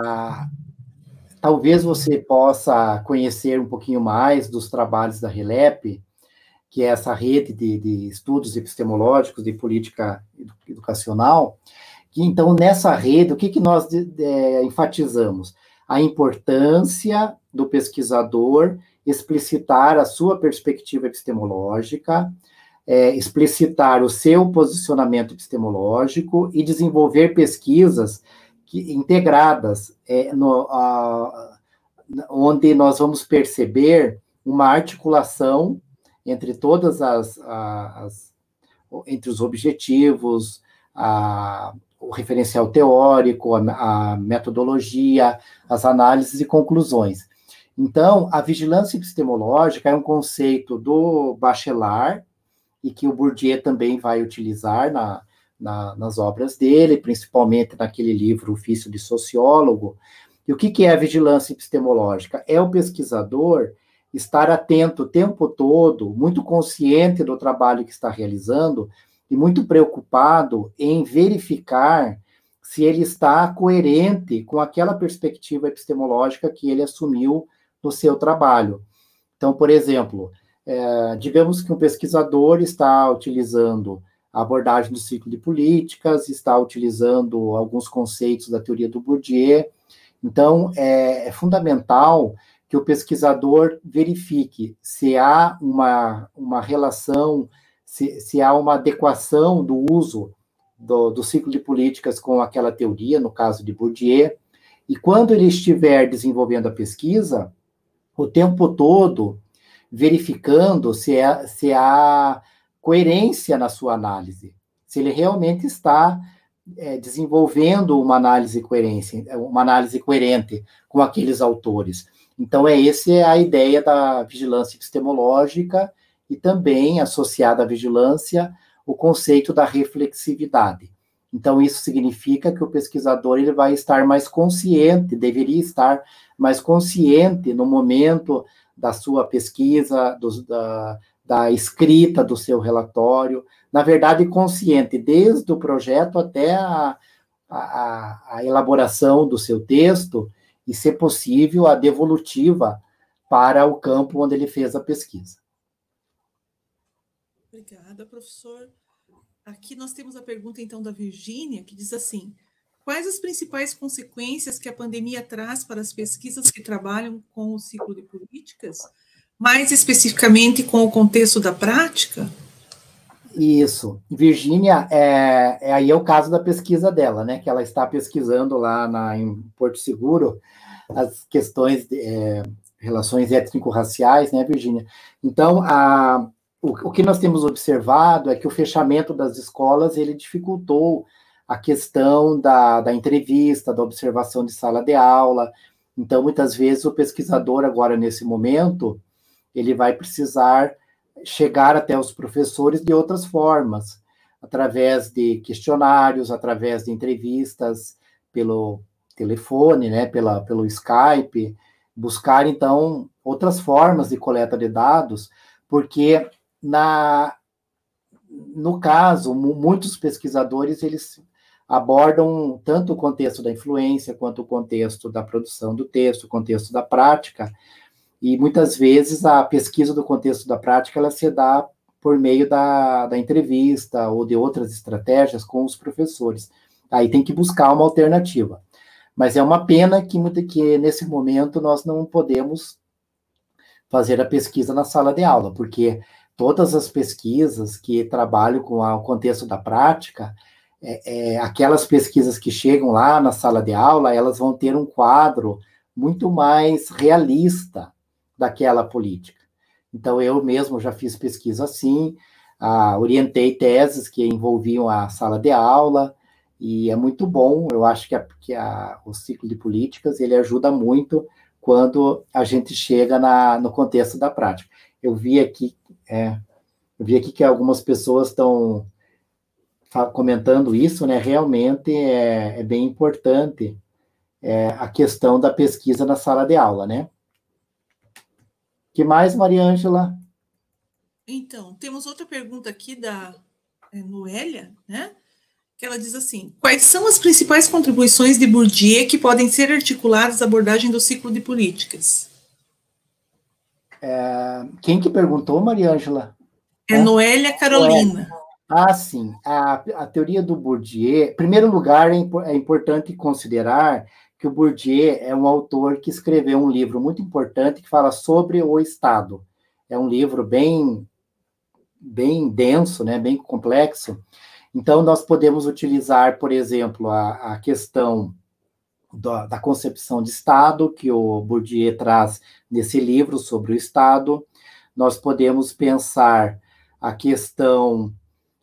talvez você possa conhecer um pouquinho mais dos trabalhos da RELEP, que é essa rede de estudos epistemológicos de política educacional. Então, nessa rede, o que nós enfatizamos? A importância do pesquisador explicitar a sua perspectiva epistemológica, explicitar o seu posicionamento epistemológico e desenvolver pesquisas integradas, onde nós vamos perceber uma articulação entre todas entre os objetivos, o referencial teórico, a metodologia, as análises e conclusões. Então, a vigilância epistemológica é um conceito do Bachelard, e que o Bourdieu também vai utilizar nas obras dele, principalmente naquele livro Ofício de Sociólogo. E o que é a vigilância epistemológica? É o pesquisador estar atento o tempo todo, muito consciente do trabalho que está realizando e muito preocupado em verificar se ele está coerente com aquela perspectiva epistemológica que ele assumiu no seu trabalho. Então, por exemplo, digamos que um pesquisador está utilizando a abordagem do ciclo de políticas, está utilizando alguns conceitos da teoria do Bourdieu. Então, é fundamental que o pesquisador verifique se há uma relação, se há uma adequação do uso do ciclo de políticas com aquela teoria, no caso de Bourdieu, e quando ele estiver desenvolvendo a pesquisa, o tempo todo verificando se há coerência na sua análise, se ele realmente está desenvolvendo uma análise coerente com aqueles autores. Então, essa é a ideia da vigilância epistemológica e também, associada à vigilância, o conceito da reflexividade. Então, isso significa que o pesquisador ele vai estar mais consciente, deveria estar mais consciente no momento da sua pesquisa, da escrita do seu relatório, na verdade, consciente, desde o projeto até a elaboração do seu texto, e, se possível, a devolutiva para o campo onde ele fez a pesquisa. Obrigada, professor. Aqui nós temos a pergunta, então, da Virgínia, que diz assim: quais as principais consequências que a pandemia traz para as pesquisas que trabalham com o ciclo de políticas, mais especificamente com o contexto da prática? Isso. Virgínia, aí é o caso da pesquisa dela, né? Que ela está pesquisando lá em Porto Seguro as questões de relações étnico-raciais, né, Virgínia? Então, o que nós temos observado é que o fechamento das escolas, ele dificultou a questão da entrevista, da observação de sala de aula. Então, muitas vezes, o pesquisador, agora, nesse momento, ele vai precisar chegar até os professores de outras formas, através de questionários, através de entrevistas pelo telefone, né, pelo Skype, buscar, então, outras formas de coleta de dados, porque, no caso, muitos pesquisadores, eles abordam tanto o contexto da influência, quanto o contexto da produção do texto, o contexto da prática, e muitas vezes a pesquisa do contexto da prática, ela se dá por meio da entrevista ou de outras estratégias com os professores. Aí tem que buscar uma alternativa. Mas é uma pena que nesse momento nós não podemos fazer a pesquisa na sala de aula, porque todas as pesquisas que trabalham com o contexto da prática, aquelas pesquisas que chegam lá na sala de aula, elas vão ter um quadro muito mais realista daquela política. Então, eu mesmo já fiz pesquisa assim, orientei teses que envolviam a sala de aula, e é muito bom. Eu acho que o ciclo de políticas, ele ajuda muito quando a gente chega no contexto da prática. Eu vi aqui que algumas pessoas estão comentando isso, né? Realmente é bem importante a questão da pesquisa na sala de aula, né? Que mais, Maria Ângela? Então, temos outra pergunta aqui da Noélia, né? Que ela diz assim: quais são as principais contribuições de Bourdieu que podem ser articuladas à abordagem do ciclo de políticas? Quem que perguntou, Maria Ângela? Noélia Carolina. Sim. A teoria do Bourdieu, em primeiro lugar, é importante considerar que o Bourdieu é um autor que escreveu um livro muito importante que fala sobre o Estado. É um livro bem denso, né, bem complexo. Então, nós podemos utilizar, por exemplo, a questão da concepção de Estado, que o Bourdieu traz nesse livro sobre o Estado. Nós podemos pensar a questão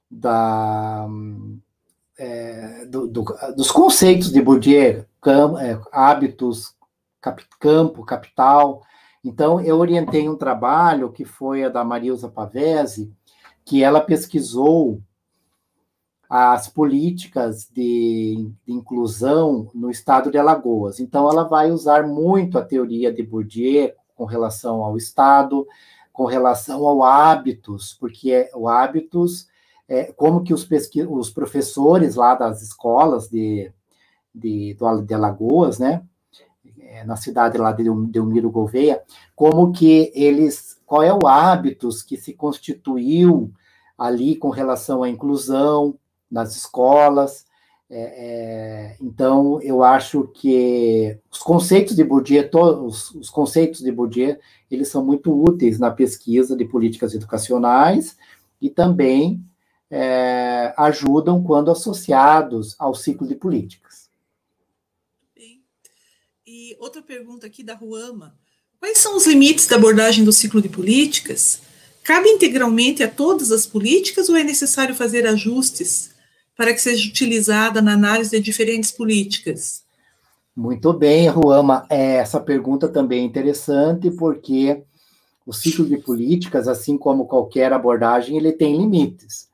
dos conceitos de Bourdieu, hábitos, campo, capital. Então, eu orientei um trabalho que foi a da Marilza Pavese, que ela pesquisou as políticas de inclusão no estado de Alagoas. Então, ela vai usar muito a teoria de Bourdieu com relação ao Estado, com relação ao hábitos, porque o hábitos, como que os professores lá das escolas de Alagoas, né, na cidade lá de Delmiro Gouveia, qual é o hábitos que se constituiu ali com relação à inclusão nas escolas. Então, eu acho que os conceitos de Bourdieu, os conceitos de Bourdieu, eles são muito úteis na pesquisa de políticas educacionais e também ajudam quando associados ao ciclo de políticas. Bem. E outra pergunta aqui da Ruama: quais são os limites da abordagem do ciclo de políticas? Cabe integralmente a todas as políticas ou é necessário fazer ajustes para que seja utilizada na análise de diferentes políticas? Muito bem, Ruama. Essa pergunta também é interessante, porque o ciclo de políticas, assim como qualquer abordagem, ele tem limites.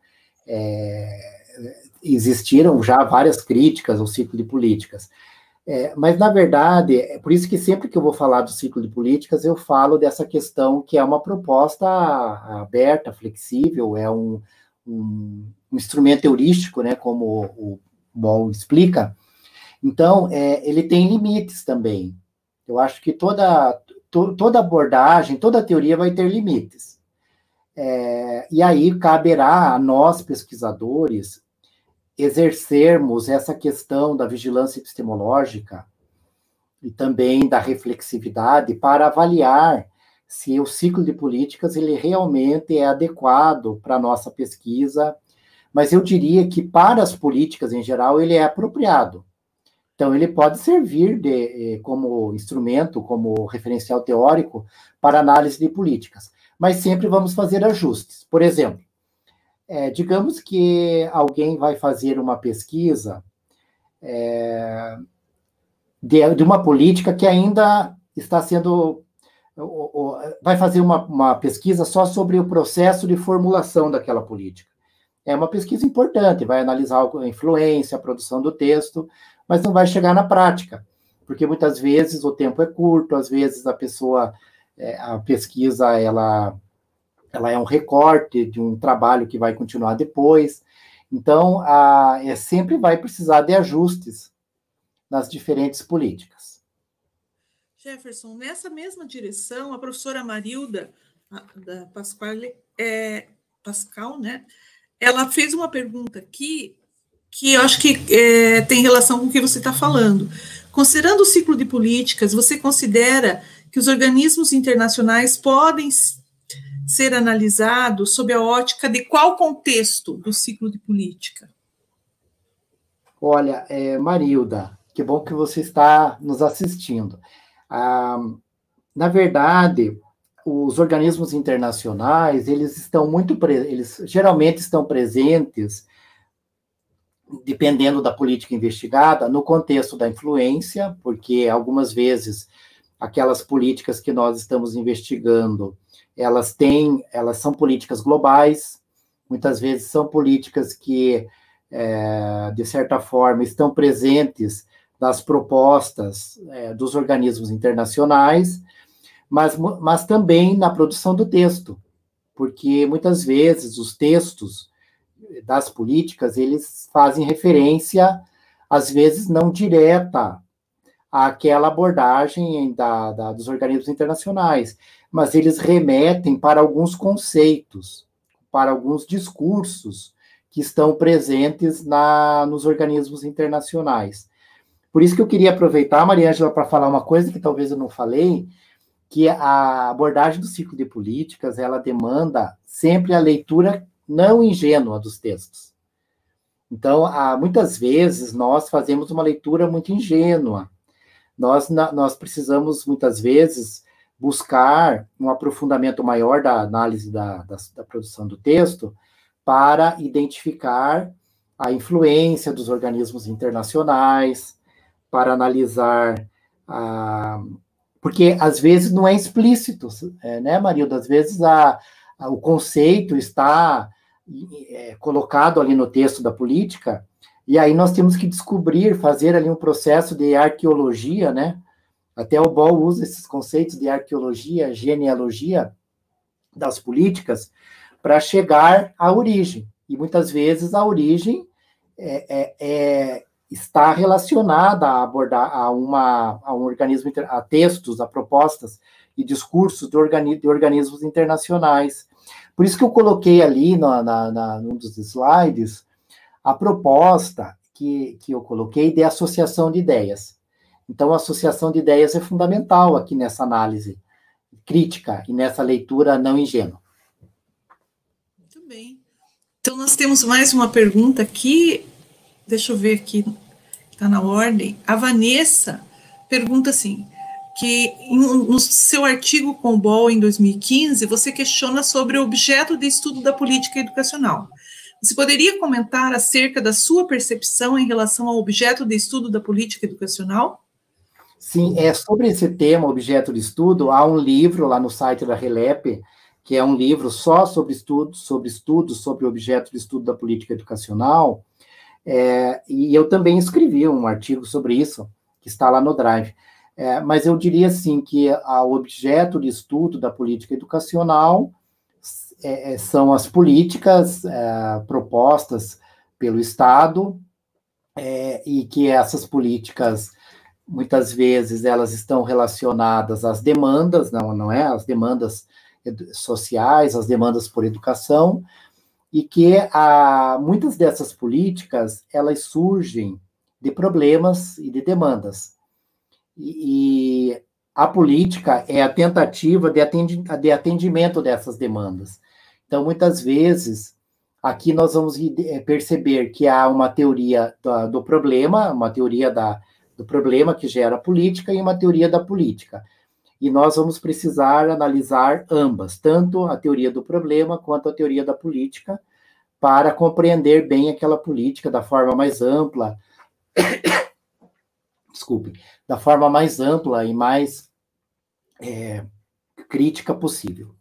Existiram já várias críticas ao ciclo de políticas. Mas, na verdade, é por isso que sempre que eu vou falar do ciclo de políticas, eu falo dessa questão que é uma proposta aberta, flexível, é um instrumento heurístico, né, como o Boll explica. Então, ele tem limites também. Eu acho que toda abordagem, toda teoria vai ter limites. E aí caberá a nós, pesquisadores, exercermos essa questão da vigilância epistemológica e também da reflexividade para avaliar se o ciclo de políticas ele realmente é adequado para a nossa pesquisa, mas eu diria que para as políticas em geral ele é apropriado. Então, ele pode servir como instrumento, como referencial teórico para análise de políticas, mas sempre vamos fazer ajustes. Por exemplo, digamos que alguém vai fazer uma pesquisa de uma política que ainda está sendo vai fazer uma pesquisa só sobre o processo de formulação daquela política. É uma pesquisa importante, vai analisar a influência, a produção do texto, mas não vai chegar na prática, porque muitas vezes o tempo é curto, às vezes a pesquisa, ela é um recorte de um trabalho que vai continuar depois. Então, sempre vai precisar de ajustes nas diferentes políticas. Jefferson, nessa mesma direção, a professora Marilda da Pascal, né? Ela fez uma pergunta aqui que eu acho que tem relação com o que você está falando. Considerando o ciclo de políticas, você considera que os organismos internacionais podem ser analisados sob a ótica de qual contexto do ciclo de política? Olha, Marilda, que bom que você está nos assistindo. Na verdade, os organismos internacionais, eles geralmente estão presentes, dependendo da política investigada, no contexto da influência, porque algumas vezes aquelas políticas que nós estamos investigando, elas são políticas globais, muitas vezes são políticas que, de certa forma, estão presentes nas propostas dos organismos internacionais, mas também na produção do texto, porque muitas vezes os textos das políticas, eles fazem referência, às vezes não direta, àquela abordagem dos organismos internacionais, mas eles remetem para alguns conceitos, para alguns discursos que estão presentes nos organismos internacionais. Por isso que eu queria aproveitar, Maria Ângela, para falar uma coisa que talvez eu não falei, que a abordagem do ciclo de políticas, ela demanda sempre a leitura não ingênua dos textos. Então, muitas vezes, nós fazemos uma leitura muito ingênua. Nós precisamos, muitas vezes, buscar um aprofundamento maior da análise da produção do texto para identificar a influência dos organismos internacionais, para analisar porque, às vezes, não é explícito, né, Marilda? Às vezes, o conceito está colocado ali no texto da política, e aí nós temos que fazer ali um processo de arqueologia, né? Até o Boll usa esses conceitos de arqueologia, genealogia das políticas, para chegar à origem. E, muitas vezes, a origem está relacionada a abordar a um organismo, a textos, a propostas e discursos de organismos internacionais. Por isso que eu coloquei ali num dos slides a proposta que eu coloquei de associação de ideias. Então, a associação de ideias é fundamental aqui nessa análise crítica e nessa leitura não ingênua. Muito bem. Então, nós temos mais uma pergunta aqui. Deixa eu ver aqui, está na ordem. A Vanessa pergunta assim, que no seu artigo com o Boll em 2015, você questiona sobre o objeto de estudo da política educacional. Você poderia comentar acerca da sua percepção em relação ao objeto de estudo da política educacional? Sim, sobre esse tema, objeto de estudo, há um livro lá no site da RELEP, que é um livro só sobre sobre objeto de estudo da política educacional, e eu também escrevi um artigo sobre isso, que está lá no Drive. Mas eu diria assim que o objeto de estudo da política educacional são as políticas propostas pelo Estado, e que essas políticas, muitas vezes, elas estão relacionadas às demandas, não é? As demandas sociais, as demandas por educação, e que muitas dessas políticas, elas surgem de problemas e de demandas. E a política é a tentativa de atendimento dessas demandas. Então, muitas vezes, aqui nós vamos perceber que há uma teoria do problema, uma teoria do problema que gera a política e uma teoria da política. E nós vamos precisar analisar ambas, tanto a teoria do problema quanto a teoria da política, para compreender bem aquela política da forma mais ampla, da forma mais ampla e mais crítica possível.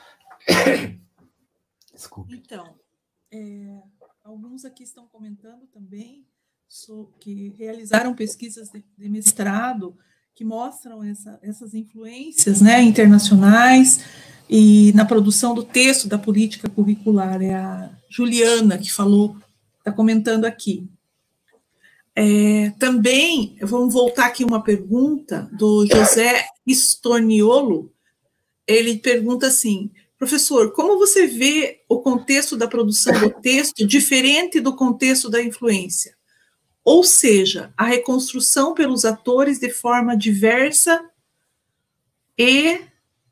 Desculpe. Então, alguns aqui estão comentando também que realizaram pesquisas de mestrado que mostram essas influências, né, internacionais e na produção do texto da política curricular. É a Juliana que falou, está comentando aqui. Também, vamos voltar aqui uma pergunta do José Storniolo. Ele pergunta assim: professor, como você vê o contexto da produção do texto diferente do contexto da influência? Ou seja, a reconstrução pelos atores de forma diversa e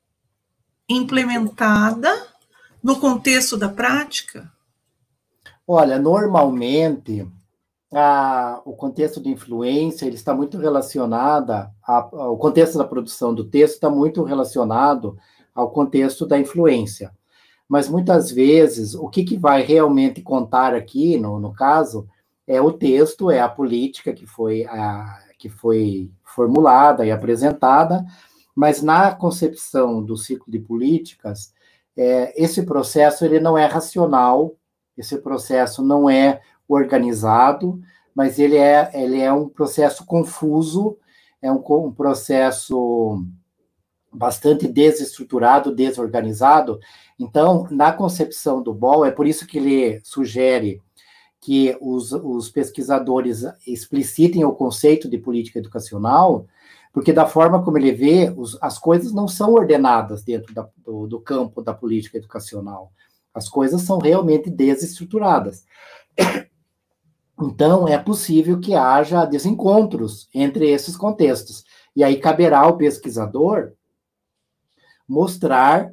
implementada no contexto da prática? Olha, normalmente, o contexto de influência ele está muito relacionado, o contexto da produção do texto está muito relacionado ao contexto da influência. Mas, muitas vezes, o que vai realmente contar aqui, no caso, é o texto, é a política que foi formulada e apresentada, mas na concepção do ciclo de políticas, esse processo ele não é racional, esse processo não é organizado, mas ele é um processo confuso, é um processo bastante desestruturado, desorganizado. Então, na concepção do Boll, é por isso que ele sugere que os pesquisadores explicitem o conceito de política educacional, porque da forma como ele vê, as coisas não são ordenadas dentro do campo da política educacional. As coisas são realmente desestruturadas. Então, é possível que haja desencontros entre esses contextos. E aí caberá ao pesquisador mostrar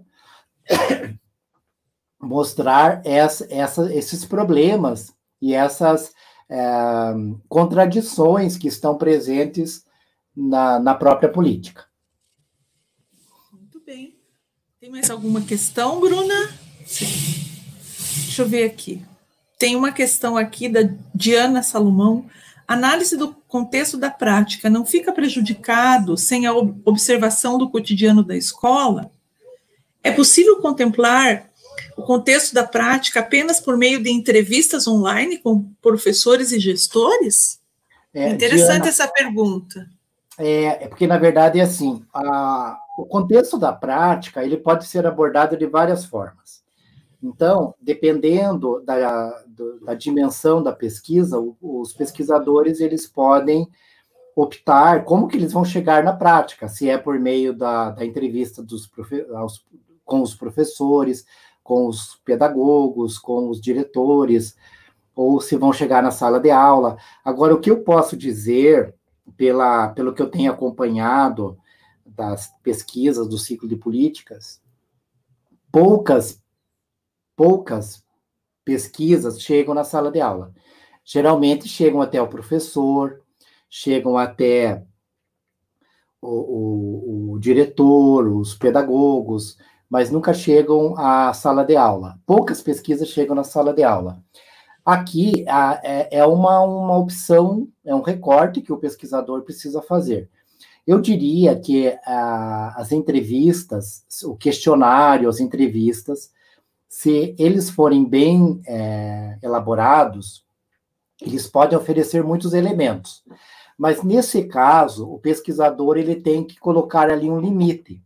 esses problemas e essas contradições que estão presentes na própria política. Muito bem. Tem mais alguma questão, Bruna? Sim. Deixa eu ver aqui. Tem uma questão aqui da Diana Salomão. Análise do contexto da prática não fica prejudicado sem a observação do cotidiano da escola? É possível contemplar o contexto da prática apenas por meio de entrevistas online com professores e gestores? Interessante, Diana, essa pergunta. Porque, na verdade, é assim, o contexto da prática ele pode ser abordado de várias formas. Então, dependendo da dimensão da pesquisa, os pesquisadores eles podem optar como que eles vão chegar na prática, se é por meio da entrevista com os professores, com os pedagogos, com os diretores, ou se vão chegar na sala de aula. Agora, o que eu posso dizer, pelo que eu tenho acompanhado das pesquisas do ciclo de políticas, poucas pesquisas chegam na sala de aula. Geralmente chegam até o professor, chegam até o diretor, os pedagogos, mas nunca chegam à sala de aula. Poucas pesquisas chegam na sala de aula. Aqui é uma opção, é um recorte que o pesquisador precisa fazer. Eu diria que as entrevistas, o questionário, as entrevistas, se eles forem bem elaborados, eles podem oferecer muitos elementos. Mas, nesse caso, o pesquisador ele tem que colocar ali um limite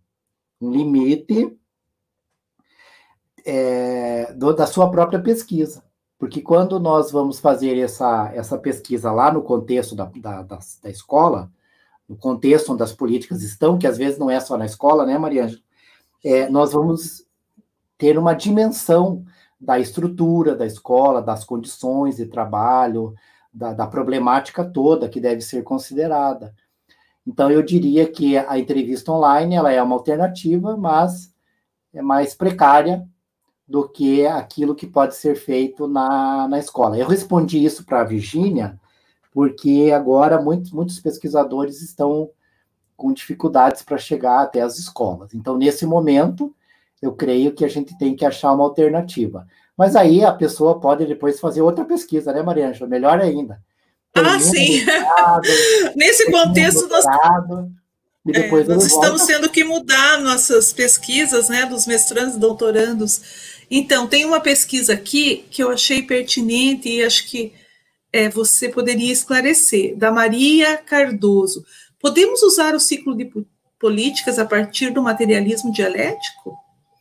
da sua própria pesquisa. Porque quando nós vamos fazer essa pesquisa lá no contexto da escola, no contexto onde as políticas estão, que às vezes não é só na escola, né, Mariângela? Nós vamos ter uma dimensão da estrutura da escola, das condições de trabalho, da problemática toda que deve ser considerada. Então, eu diria que a entrevista online ela é uma alternativa, mas é mais precária do que aquilo que pode ser feito na escola. Eu respondi isso para a Virgínia, porque agora muitos pesquisadores estão com dificuldades para chegar até as escolas. Então, nesse momento, eu creio que a gente tem que achar uma alternativa. Mas aí a pessoa pode depois fazer outra pesquisa, né, Mariângela? Melhor ainda. Sim. Nesse contexto, e depois nós ele volta. estamos tendo que mudar nossas pesquisas, né, dos mestrandos e doutorandos. Então, tem uma pesquisa aqui que eu achei pertinente e acho que você poderia esclarecer, da Maria Cardoso. Podemos usar o ciclo de políticas a partir do materialismo dialético?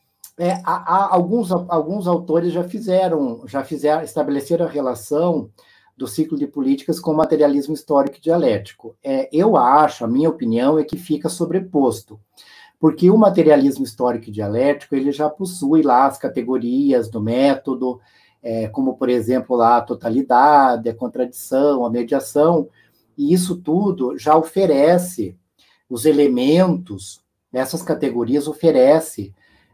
Alguns autores estabeleceram a relação do ciclo de políticas com o materialismo histórico e dialético. Eu acho, a minha opinião é que fica sobreposto, porque o materialismo histórico e dialético, ele já possui lá as categorias do método, como, por exemplo, lá a totalidade, a contradição, a mediação, e isso tudo já oferece os elementos, essas categorias oferecem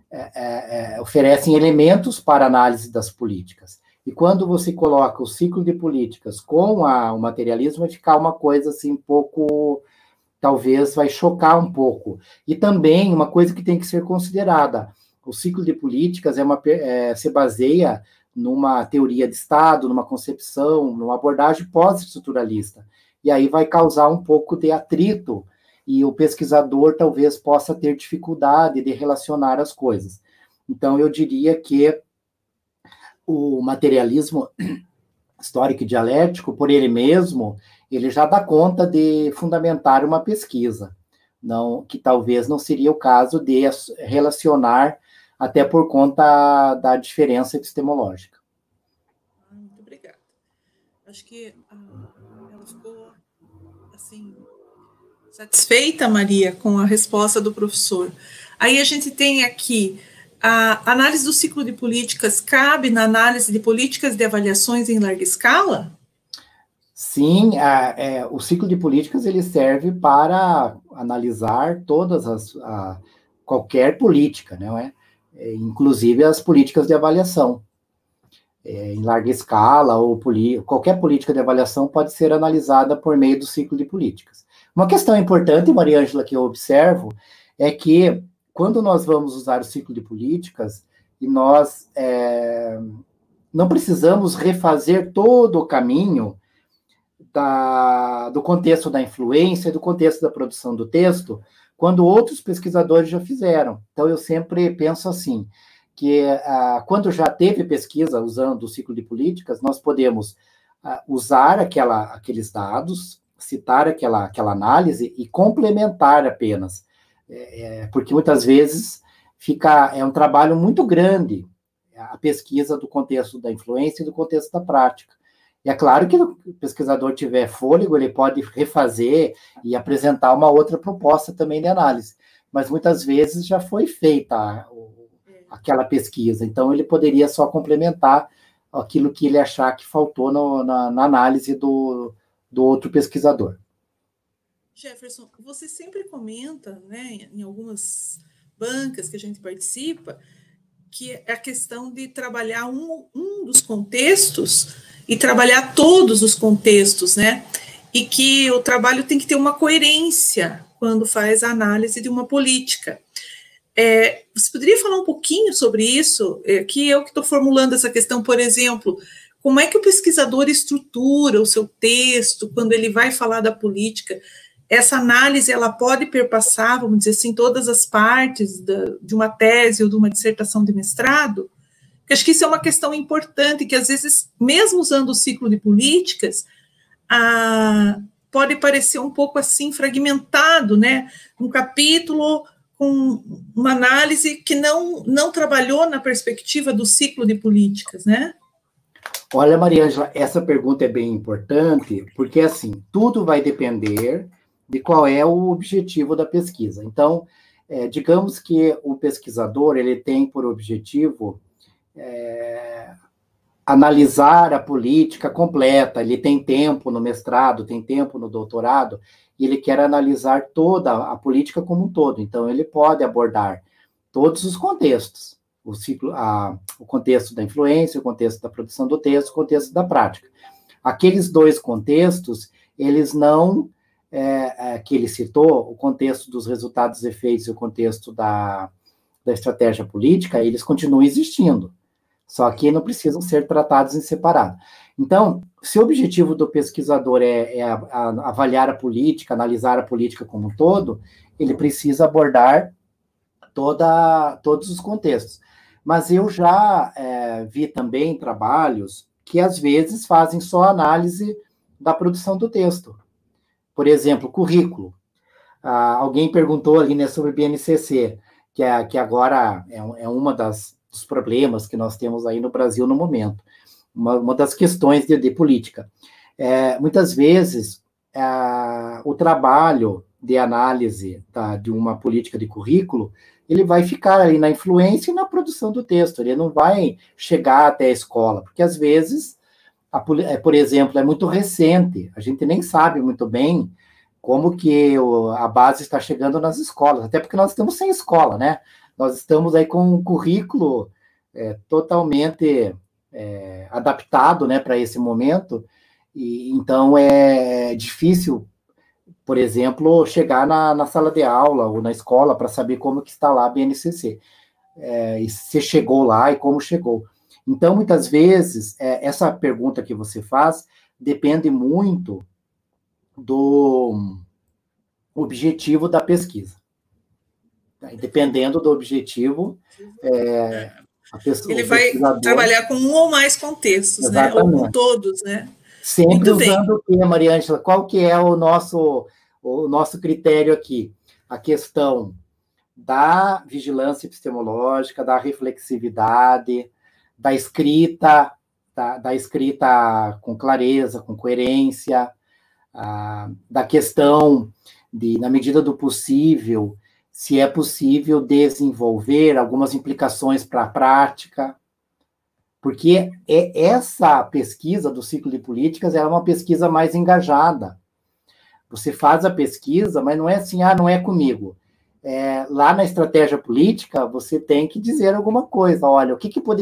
elementos para análise das políticas. E quando você coloca o ciclo de políticas com o materialismo, vai ficar uma coisa assim um pouco, talvez vai chocar um pouco. E também uma coisa que tem que ser considerada, o ciclo de políticas se baseia numa teoria de Estado, numa concepção, numa abordagem pós-estruturalista. E aí vai causar um pouco de atrito, e o pesquisador talvez possa ter dificuldade de relacionar as coisas. Então, eu diria que o materialismo histórico e dialético, por ele mesmo, ele já dá conta de fundamentar uma pesquisa, que talvez não seria o caso de relacionar, até por conta da diferença epistemológica. Muito obrigada. Acho que ela ficou, assim, satisfeita, Maria, com a resposta do professor. Aí a gente tem aqui a análise do ciclo de políticas cabe na análise de políticas de avaliações em larga escala? Sim, o ciclo de políticas ele serve para analisar qualquer política, não é? Inclusive as políticas de avaliação. Em larga escala, ou qualquer política de avaliação pode ser analisada por meio do ciclo de políticas. Uma questão importante, Maria Ângela, que eu observo, é que quando nós vamos usar o ciclo de políticas, e nós não precisamos refazer todo o caminho do contexto da influência, do contexto da produção do texto, quando outros pesquisadores já fizeram. Então, eu sempre penso assim, que quando já teve pesquisa usando o ciclo de políticas, nós podemos usar aqueles dados, citar aquela análise e complementar apenas. Porque muitas vezes é um trabalho muito grande a pesquisa do contexto da influência e do contexto da prática. E é claro que o pesquisador tiver fôlego, ele pode refazer e apresentar uma outra proposta também de análise, mas muitas vezes já foi feita aquela pesquisa, então ele poderia só complementar aquilo que ele achar que faltou na análise do outro pesquisador. Jefferson, você sempre comenta, né, em algumas bancas que a gente participa, que é a questão de trabalhar um dos contextos e trabalhar todos os contextos, né? E que o trabalho tem que ter uma coerência quando faz a análise de uma política. Você poderia falar um pouquinho sobre isso? Que eu que estou formulando essa questão, por exemplo, como é que o pesquisador estrutura o seu texto quando ele vai falar da política? Essa análise, ela pode perpassar, vamos dizer assim, todas as partes de uma tese ou de uma dissertação de mestrado? Porque acho que isso é uma questão importante, que às vezes, mesmo usando o ciclo de políticas, pode parecer um pouco assim, fragmentado, né? Um capítulo com uma análise que não trabalhou na perspectiva do ciclo de políticas, né? Olha, Maria Ângela, essa pergunta é bem importante, porque, assim, tudo vai depender de qual é o objetivo da pesquisa. Então, digamos que o pesquisador, ele tem por objetivo analisar a política completa, ele tem tempo no mestrado, tem tempo no doutorado, e ele quer analisar toda a política como um todo. Então, ele pode abordar todos os contextos, o contexto da influência, o contexto da produção do texto, o contexto da prática. Aqueles dois contextos, eles não, que ele citou, o contexto dos resultados e efeitos e o contexto da estratégia política, eles continuam existindo. só que não precisam ser tratados em separado. Então, se o objetivo do pesquisador é avaliar a política, analisar a política como um todo, ele precisa abordar todos os contextos. Mas eu já vi também trabalhos que, às vezes, fazem só análise da produção do texto. Por exemplo, currículo. Alguém perguntou ali, né, sobre o BNCC, que agora é uma dos problemas que nós temos aí no Brasil no momento. Uma das questões de política. Muitas vezes, o trabalho de análise de uma política de currículo, ele vai ficar ali na influência e na produção do texto, ele não vai chegar até a escola, porque às vezes, por exemplo, é muito recente, a gente nem sabe muito bem como que a base está chegando nas escolas, até porque nós estamos sem escola, né? Nós estamos aí com um currículo totalmente adaptado, né, para esse momento, e então é difícil, por exemplo, chegar na sala de aula ou na escola para saber como que está lá a BNCC, e se chegou lá e como chegou. Então, muitas vezes, essa pergunta que você faz depende muito do objetivo da pesquisa. Dependendo do objetivo, ele vai trabalhar com um ou mais contextos, né? Ou com todos, né? Sempre muito usando bem. O que, Mariângela? Qual que é o nosso critério aqui? A questão da vigilância epistemológica, da reflexividade, da escrita, da escrita com clareza, com coerência, da questão de, na medida do possível, se é possível desenvolver algumas implicações para a prática, porque essa pesquisa do ciclo de políticas é uma pesquisa mais engajada. Você faz a pesquisa, mas não é assim, não é comigo. Lá na estratégia política, você tem que dizer alguma coisa, olha,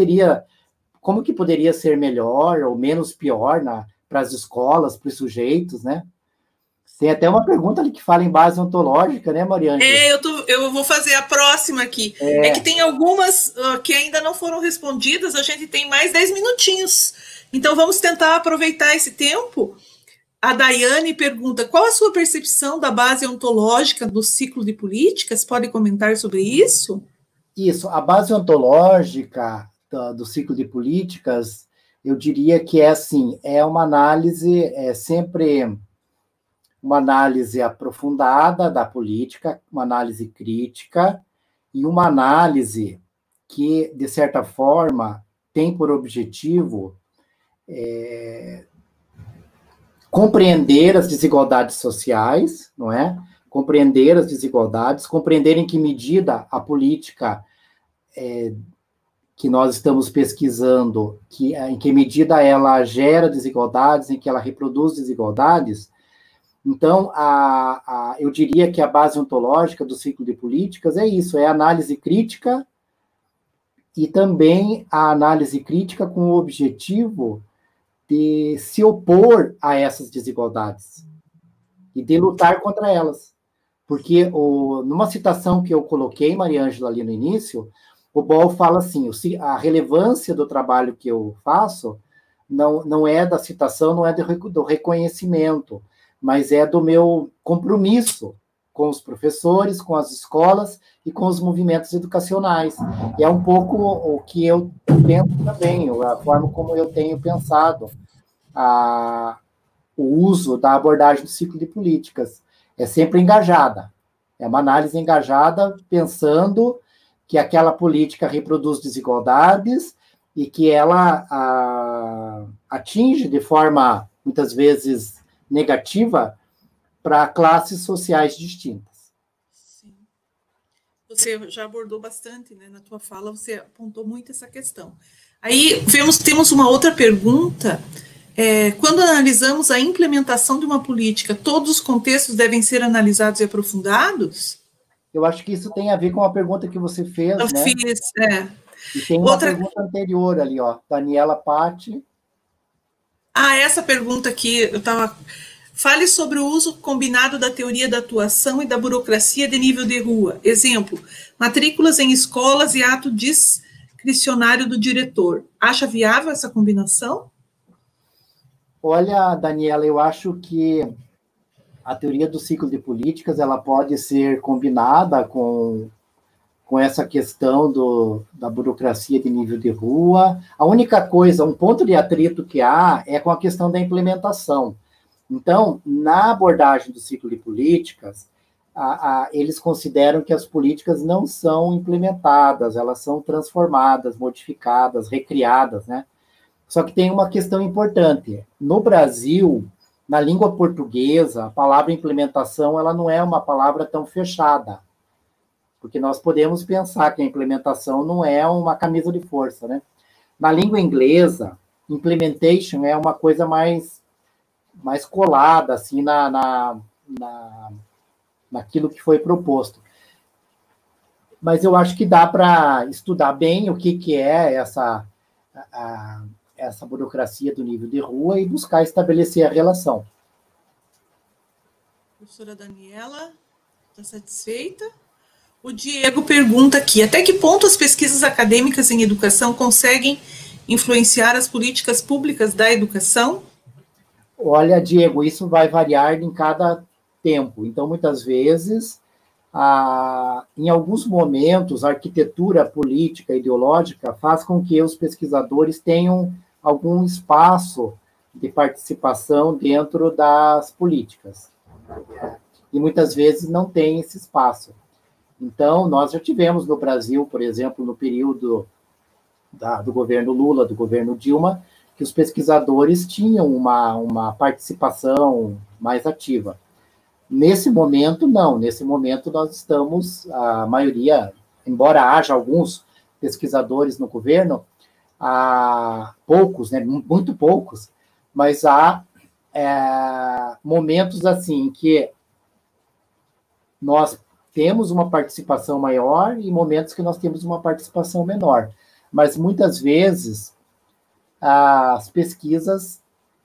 como que poderia ser melhor ou menos pior para as escolas, para os sujeitos, né? Tem até uma pergunta ali que fala em base ontológica, né, Mariângela? Eu vou fazer a próxima aqui. É que tem algumas que ainda não foram respondidas, a gente tem mais 10 minutinhos. Então, vamos tentar aproveitar esse tempo. A Daiane pergunta, qual a sua percepção da base ontológica do ciclo de políticas? Pode comentar sobre isso? Isso, a base ontológica do ciclo de políticas, eu diria que é uma análise, sempre uma análise aprofundada da política, uma análise crítica e uma análise que, de certa forma, tem por objetivo compreender as desigualdades sociais, não é? Compreender as desigualdades, compreender em que medida a política que nós estamos pesquisando, em que medida ela gera desigualdades, em que ela reproduz desigualdades. Então, eu diria que a base ontológica do ciclo de políticas é isso, é a análise crítica e também a análise crítica com o objetivo de se opor a essas desigualdades e de lutar contra elas. Porque numa citação que eu coloquei, Mariângela, ali no início, o Boll fala assim, a relevância do trabalho que eu faço não é da citação, não é do reconhecimento, mas é do meu compromisso com os professores, com as escolas e com os movimentos educacionais. E é um pouco o que eu penso também, a forma como eu tenho pensado o uso da abordagem do ciclo de políticas. É sempre engajada. É uma análise engajada, pensando que aquela política reproduz desigualdades e que ela atinge de forma, muitas vezes, negativa para classes sociais distintas. Sim. Você já abordou bastante, né? Na tua fala, você apontou muito essa questão. Aí temos uma outra pergunta. Quando analisamos a implementação de uma política, todos os contextos devem ser analisados e aprofundados? Eu acho que isso tem a ver com a pergunta que você fez, né? Eu fiz, E tem uma pergunta anterior ali, ó, Daniela Patti. Essa pergunta aqui, eu estava... Fale sobre o uso combinado da teoria da atuação e da burocracia de nível de rua. Exemplo, matrículas em escolas e ato discricionário do diretor. Acha viável essa combinação? Olha, Daniela, eu acho que a teoria do ciclo de políticas ela pode ser combinada com essa questão da burocracia de nível de rua. A única coisa, um ponto de atrito que há é com a questão da implementação. Então, na abordagem do ciclo de políticas, eles consideram que as políticas não são implementadas, elas são transformadas, modificadas, recriadas, né? Só que tem uma questão importante. No Brasil, na língua portuguesa, a palavra implementação ela não é uma palavra tão fechada, porque nós podemos pensar que a implementação não é uma camisa de força, né? Na língua inglesa, implementation é uma coisa mais colada, assim, naquilo que foi proposto. Mas eu acho que dá para estudar bem o que é essa burocracia do nível de rua e buscar estabelecer a relação. Professora Daniela, está satisfeita? O Diego pergunta aqui, até que ponto as pesquisas acadêmicas em educação conseguem influenciar as políticas públicas da educação? Olha, Diego, isso vai variar em cada tempo. Então, muitas vezes, em alguns momentos, a arquitetura política, ideológica, faz com que os pesquisadores tenham algum espaço de participação dentro das políticas. E muitas vezes não tem esse espaço. Então, nós já tivemos no Brasil, por exemplo, no período do governo Lula, do governo Dilma, que os pesquisadores tinham uma participação mais ativa. Nesse momento, não. Nesse momento, nós estamos, a maioria, embora haja alguns pesquisadores no governo, poucos, né, muito poucos, mas há momentos assim que nós temos uma participação maior e momentos que nós temos uma participação menor. Mas, muitas vezes, as pesquisas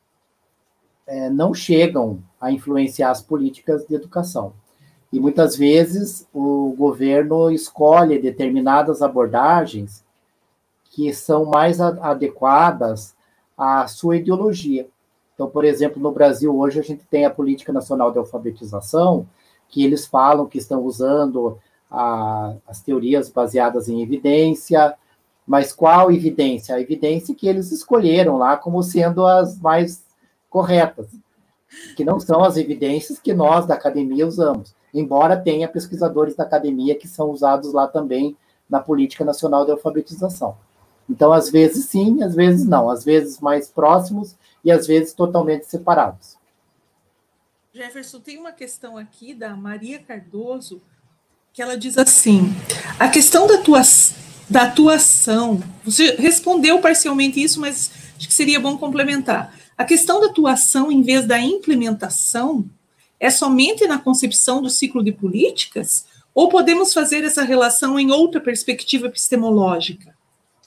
não chegam a influenciar as políticas de educação. E, muitas vezes, o governo escolhe determinadas abordagens que são mais adequadas à sua ideologia. Então, por exemplo, no Brasil, hoje, a gente tem a Política Nacional de Alfabetização, que eles falam que estão usando as teorias baseadas em evidência, mas qual evidência? A evidência que eles escolheram lá como sendo as mais corretas, que não são as evidências que nós da academia usamos, embora tenha pesquisadores da academia que são usados lá também na Política Nacional de Alfabetização. Então, às vezes sim, às vezes não, às vezes mais próximos e às vezes totalmente separados. Jefferson, tem uma questão aqui da Maria Cardoso, que ela diz assim, a questão da atuação, você respondeu parcialmente isso, mas acho que seria bom complementar. A questão da atuação em vez da implementação é somente na concepção do ciclo de políticas? Ou podemos fazer essa relação em outra perspectiva epistemológica?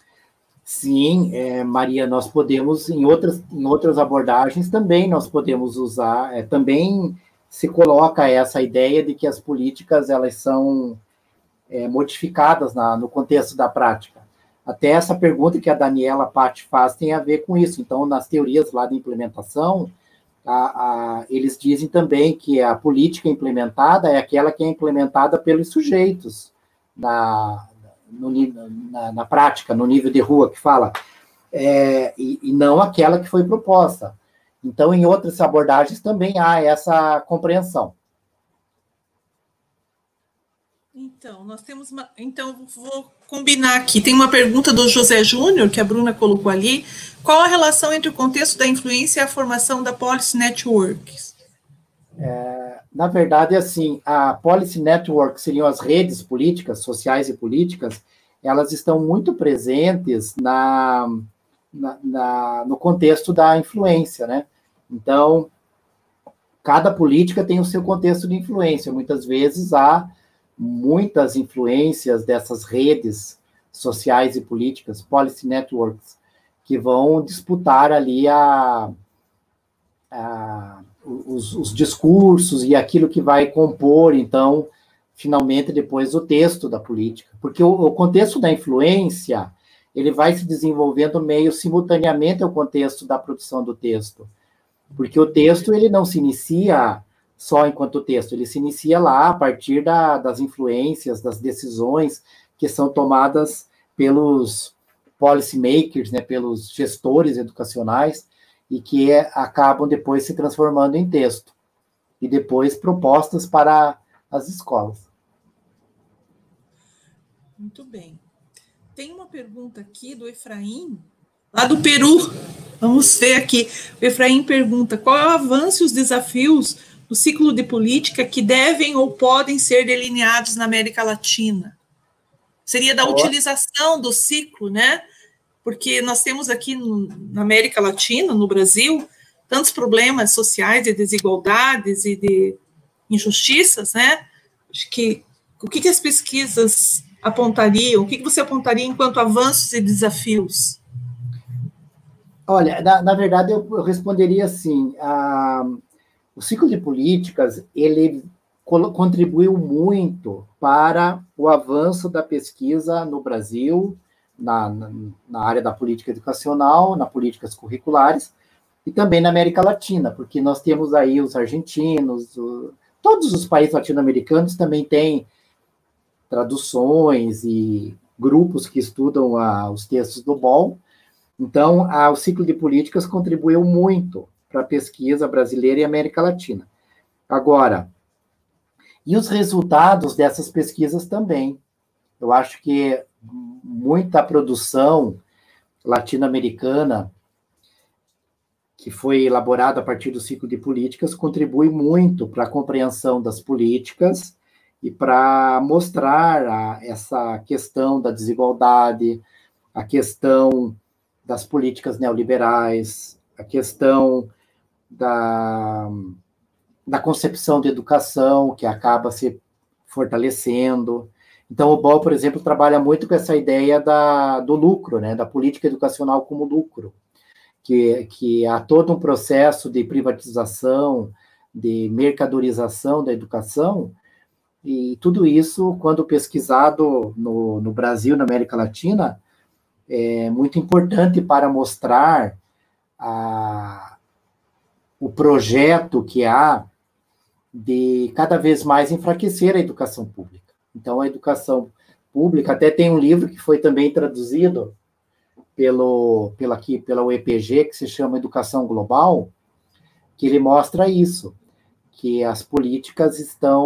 Sim, Maria, nós podemos, em outras abordagens também nós podemos usar, também se coloca essa ideia de que as políticas elas são modificadas no contexto da prática. Até essa pergunta que a Daniela Patti faz tem a ver com isso. Então, nas teorias lá de implementação, eles dizem também que a política implementada é aquela que é implementada pelos sujeitos na prática, no nível de rua que fala, e não aquela que foi proposta. Então, em outras abordagens também há essa compreensão. Então, nós temos Então, vou combinar aqui. Tem uma pergunta do José Júnior, que a Bruna colocou ali. Qual a relação entre o contexto da influência e a formação da Policy Networks? Na verdade, assim, a Policy Network seriam as redes políticas, sociais e políticas, elas estão muito presentes no contexto da influência, né? Então, cada política tem o seu contexto de influência. Muitas vezes há muitas influências dessas redes sociais e políticas, policy networks, que vão disputar ali os discursos e aquilo que vai compor, então, finalmente, depois, o texto da política. Porque o contexto da influência, ele vai se desenvolvendo meio simultaneamente ao contexto da produção do texto, porque o texto ele não se inicia só enquanto texto, ele se inicia lá a partir das influências, das decisões que são tomadas pelos policymakers, né, pelos gestores educacionais, e que acabam depois se transformando em texto, e depois propostas para as escolas. Muito bem. Tem uma pergunta aqui do Efraim, lá do Peru. Vamos ver aqui. O Efraim pergunta: qual é o avanço e os desafios do ciclo de política que devem ou podem ser delineados na América Latina? Seria da utilização do ciclo, né? Porque nós temos aqui na América Latina, no Brasil, tantos problemas sociais de desigualdades e de injustiças, né? Acho que o que as pesquisas apontariam? O que você apontaria enquanto avanços e desafios? Olha, na verdade, eu responderia assim, o ciclo de políticas, ele contribuiu muito para o avanço da pesquisa no Brasil, na área da política educacional, nas políticas curriculares, e também na América Latina, porque nós temos aí os argentinos, todos os países latino-americanos também têm traduções e grupos que estudam os textos do Boll. Então, o ciclo de políticas contribuiu muito para a pesquisa brasileira e América Latina. Agora, e os resultados dessas pesquisas também? Eu acho que muita produção latino-americana que foi elaborada a partir do ciclo de políticas contribui muito para a compreensão das políticas e para mostrar essa questão da desigualdade, a questão das políticas neoliberais, a questão da concepção de educação, que acaba se fortalecendo. Então, o Boll, por exemplo, trabalha muito com essa ideia do lucro, né, da política educacional como lucro, que há todo um processo de privatização, de mercadorização da educação, e tudo isso, quando pesquisado no Brasil, na América Latina, é muito importante para mostrar o projeto que há de cada vez mais enfraquecer a educação pública. Então, a educação pública, até tem um livro que foi também traduzido pela UEPG, que se chama Educação Global, que ele mostra isso, que as políticas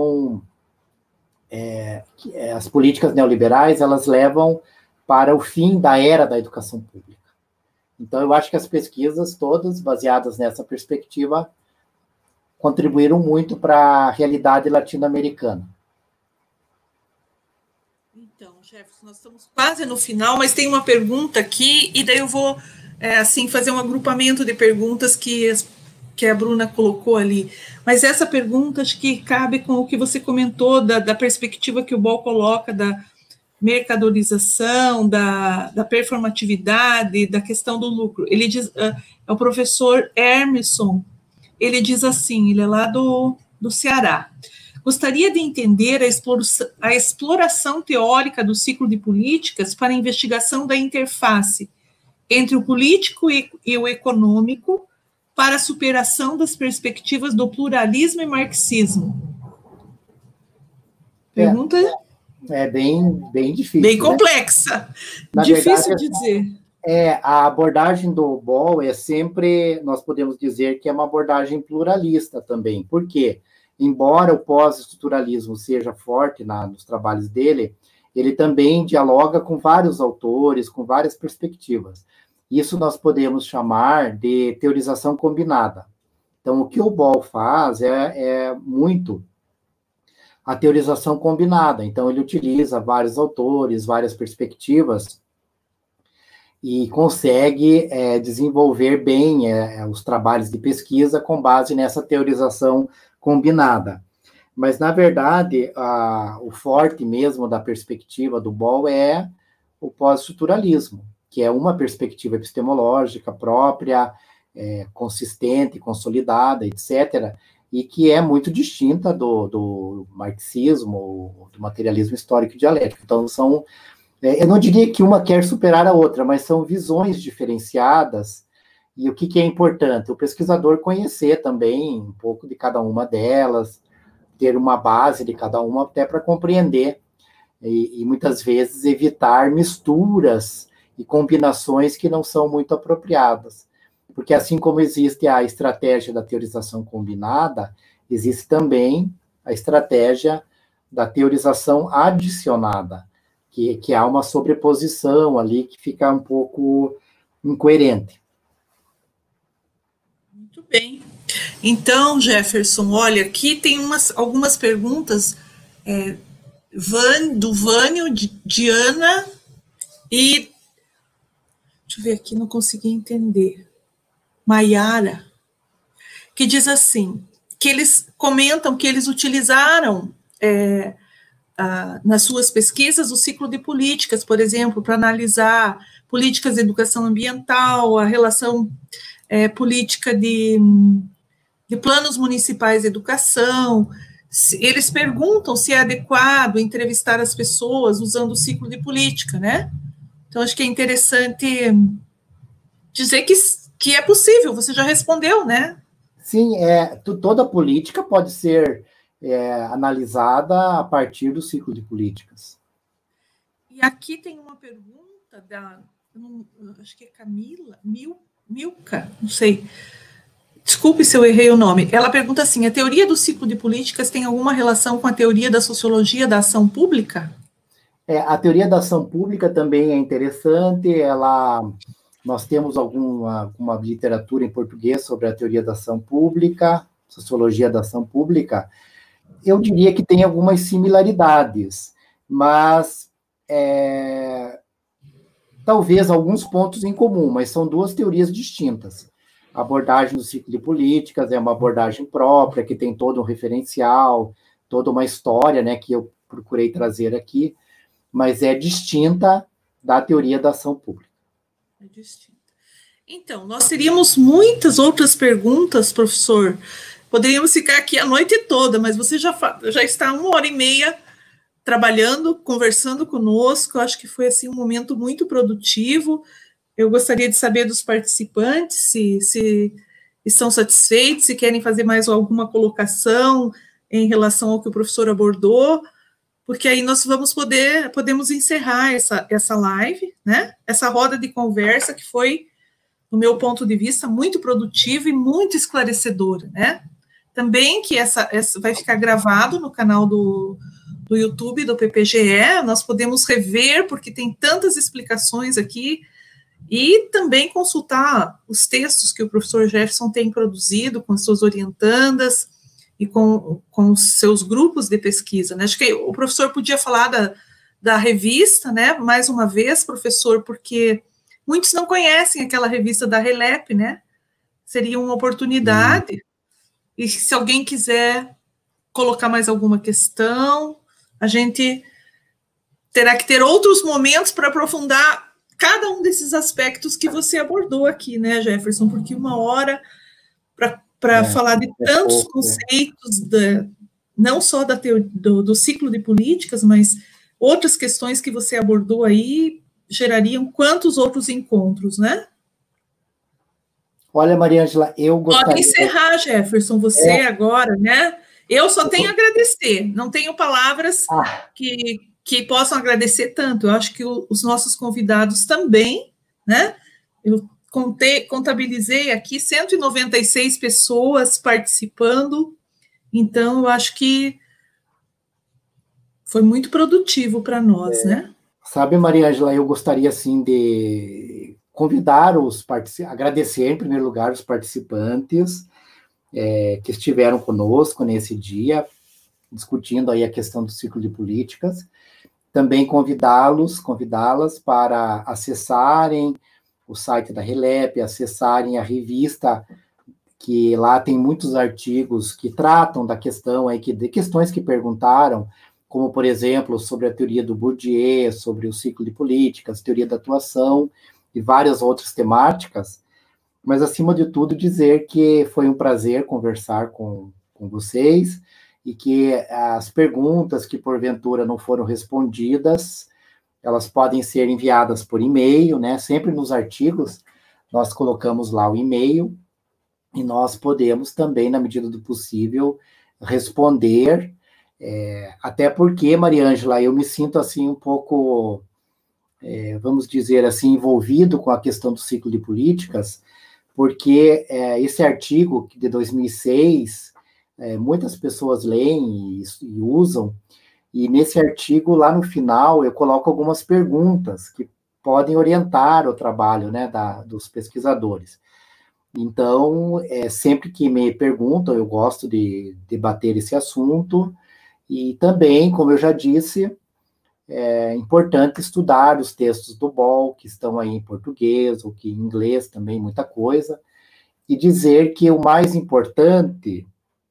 as políticas neoliberais, elas levam para o fim da era da educação pública. Então, eu acho que as pesquisas todas, baseadas nessa perspectiva, contribuíram muito para a realidade latino-americana. Então, Jefferson, nós estamos quase no final, mas tem uma pergunta aqui, e daí eu vou assim, fazer um agrupamento de perguntas que a Bruna colocou ali. Mas essa pergunta, acho que cabe com o que você comentou, da perspectiva que o Boll coloca, da mercadorização, da performatividade, da questão do lucro. Ele diz, é o professor Hermeson, ele diz assim, ele é lá do Ceará: gostaria de entender a exploração teórica do ciclo de políticas para a investigação da interface entre o político e o econômico para a superação das perspectivas do pluralismo e marxismo. Pergunta... É bem difícil. Bem complexa. Né? Difícil de dizer. A abordagem do Boll é sempre, nós podemos dizer que é uma abordagem pluralista também. Por quê? Embora o pós-estruturalismo seja forte nos trabalhos dele, ele também dialoga com vários autores, com várias perspectivas. Isso nós podemos chamar de teorização combinada. Então, o que o Boll faz é muito a teorização combinada. Então, ele utiliza vários autores, várias perspectivas, e consegue desenvolver bem os trabalhos de pesquisa com base nessa teorização combinada. Mas, na verdade, o forte mesmo da perspectiva do Boll é o pós-estruturalismo, que é uma perspectiva epistemológica própria, consistente, consolidada, etc., e que é muito distinta do marxismo, do materialismo histórico e dialético. Então, são Eu não diria que uma quer superar a outra, mas são visões diferenciadas, e o que é importante? O pesquisador conhecer também um pouco de cada uma delas, ter uma base de cada uma, até para compreender, e muitas vezes evitar misturas e combinações que não são muito apropriadas. Porque assim como existe a estratégia da teorização combinada, existe também a estratégia da teorização adicionada, que há uma sobreposição ali que fica um pouco incoerente. Muito bem. Então, Jefferson, olha, aqui tem algumas perguntas do Vânio, Diana e... Deixa eu ver aqui, não consegui entender. Maiara, que diz assim, que eles comentam que eles utilizaram nas suas pesquisas o ciclo de políticas, por exemplo, para analisar políticas de educação ambiental, a relação política de planos municipais de educação. Eles perguntam se é adequado entrevistar as pessoas usando o ciclo de política, né? Então, acho que é interessante dizer que é possível, você já respondeu, né? Sim, toda política pode ser analisada a partir do ciclo de políticas. E aqui tem uma pergunta acho que é Camila, Milka, não sei. Desculpe se eu errei o nome. Ela pergunta assim, a teoria do ciclo de políticas tem alguma relação com a teoria da sociologia da ação pública? A teoria da ação pública também é interessante, nós temos uma literatura em português sobre a teoria da ação pública, sociologia da ação pública. Eu diria que tem algumas similaridades, mas talvez alguns pontos em comum, mas são duas teorias distintas. A abordagem do ciclo de políticas é uma abordagem própria, que tem todo um referencial, toda uma história, né, que eu procurei trazer aqui, mas é distinta da teoria da ação pública. É distinta. Então, nós teríamos muitas outras perguntas, professor. Poderíamos ficar aqui a noite toda, mas você já está 1h30 trabalhando, conversando conosco. Eu acho que foi assim, um momento muito produtivo. Eu gostaria de saber dos participantes se estão satisfeitos, se querem fazer mais alguma colocação em relação ao que o professor abordou, porque aí nós podemos encerrar essa live, né? Essa roda de conversa que foi, no meu ponto de vista, muito produtiva e muito esclarecedora, né? Também que essa vai ficar gravado no canal do YouTube do PPGE, nós podemos rever, porque tem tantas explicações aqui, e também consultar os textos que o professor Jefferson tem produzido com as suas orientandas e com os seus grupos de pesquisa, né? Acho que o professor podia falar da revista, né? Mais uma vez, professor, porque muitos não conhecem aquela revista da RELEP, né? Seria uma oportunidade. E se alguém quiser colocar mais alguma questão, a gente terá que ter outros momentos para aprofundar cada um desses aspectos que você abordou aqui, né, Jefferson? Porque 1h para falar de tantos conceitos, não só do ciclo de políticas, mas outras questões que você abordou aí, gerariam quantos outros encontros, né? Olha, Mariângela, eu gostaria... Pode encerrar, Jefferson, você agora, né? Eu só tenho a agradecer, não tenho palavras que possam agradecer tanto. Eu acho que os nossos convidados também, né? Eu contabilizei aqui 196 pessoas participando, então eu acho que foi muito produtivo para nós, né? Sabe, Mariângela, eu gostaria, assim, de convidar agradecer, em primeiro lugar, os participantes que estiveram conosco nesse dia, discutindo aí a questão do ciclo de políticas. Também convidá-las para acessarem o site da RELEP, acessarem a revista, que lá tem muitos artigos que tratam da questão, de questões que perguntaram, como, por exemplo, sobre a teoria do Bourdieu, sobre o ciclo de políticas, teoria da atuação e várias outras temáticas, mas, acima de tudo, dizer que foi um prazer conversar com vocês, e que as perguntas que, porventura, não foram respondidas, elas podem ser enviadas por e-mail, né? Sempre nos artigos nós colocamos lá o e-mail e nós podemos também, na medida do possível, responder, até porque, Mariângela, eu me sinto assim um pouco, vamos dizer assim, envolvido com a questão do ciclo de políticas, porque esse artigo de 2006, muitas pessoas leem e usam, e nesse artigo, lá no final, eu coloco algumas perguntas que podem orientar o trabalho, né, dos pesquisadores. Então, sempre que me perguntam, eu gosto de debater esse assunto, e também, como eu já disse, é importante estudar os textos do Boll, que estão aí em português, ou que em inglês também, muita coisa, e dizer que o mais importante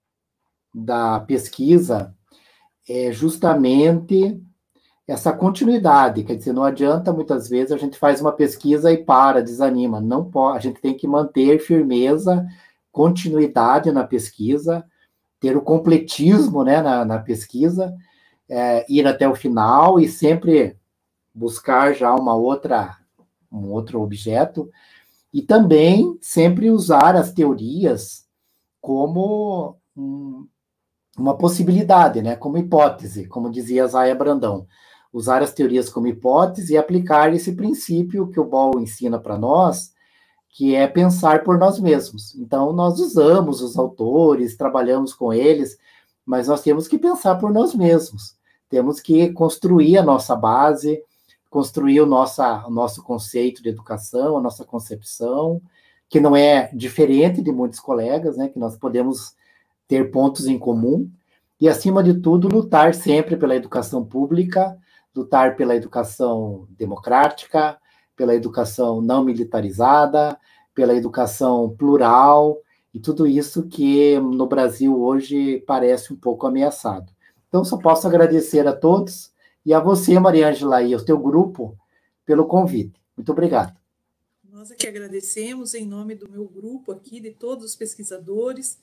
da pesquisa é justamente essa continuidade, quer dizer, não adianta muitas vezes a gente faz uma pesquisa e desanima, não pode, a gente tem que manter firmeza, continuidade na pesquisa, ter o completismo, né, na pesquisa, ir até o final e sempre buscar já um outro objeto, e também sempre usar as teorias como uma possibilidade, né, como hipótese, como dizia Zaya Brandão, usar as teorias como hipótese e aplicar esse princípio que o Boll ensina para nós, que é pensar por nós mesmos. Então, nós usamos os autores, trabalhamos com eles, mas nós temos que pensar por nós mesmos. Temos que construir a nossa base, construir o nosso conceito de educação, a nossa concepção, que não é diferente de muitos colegas, né, que nós podemos ter pontos em comum, e, acima de tudo, lutar sempre pela educação pública, lutar pela educação democrática, pela educação não militarizada, pela educação plural, e tudo isso que no Brasil hoje parece um pouco ameaçado. Então, só posso agradecer a todos, e a você, Mariângela, e ao teu grupo, pelo convite. Muito obrigado. Nós aqui agradecemos, em nome do meu grupo aqui, de todos os pesquisadores.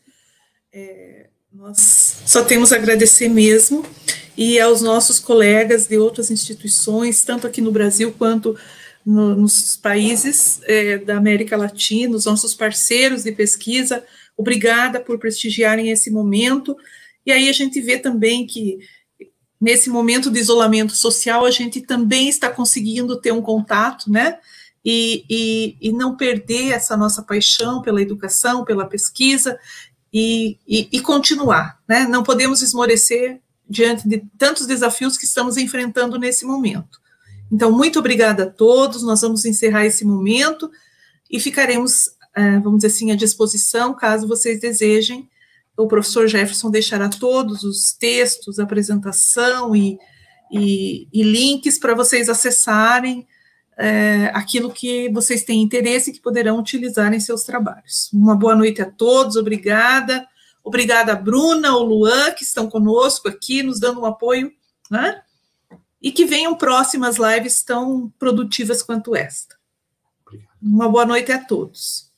Nós só temos a agradecer mesmo, e aos nossos colegas de outras instituições, tanto aqui no Brasil quanto nos países da América Latina, os nossos parceiros de pesquisa, obrigada por prestigiarem esse momento. E aí a gente vê também que, nesse momento de isolamento social, a gente também está conseguindo ter um contato, né, e não perder essa nossa paixão pela educação, pela pesquisa, e continuar, né? Não podemos esmorecer diante de tantos desafios que estamos enfrentando nesse momento. Então, muito obrigada a todos, nós vamos encerrar esse momento e ficaremos, vamos dizer assim, à disposição, caso vocês desejem. O professor Jefferson deixará todos os textos, apresentação e links para vocês acessarem aquilo que vocês têm interesse e que poderão utilizar em seus trabalhos. Uma boa noite a todos, obrigada. Obrigada a Bruna, ao Luan, que estão conosco aqui, nos dando um apoio, né? E que venham próximas lives tão produtivas quanto esta. Uma boa noite a todos.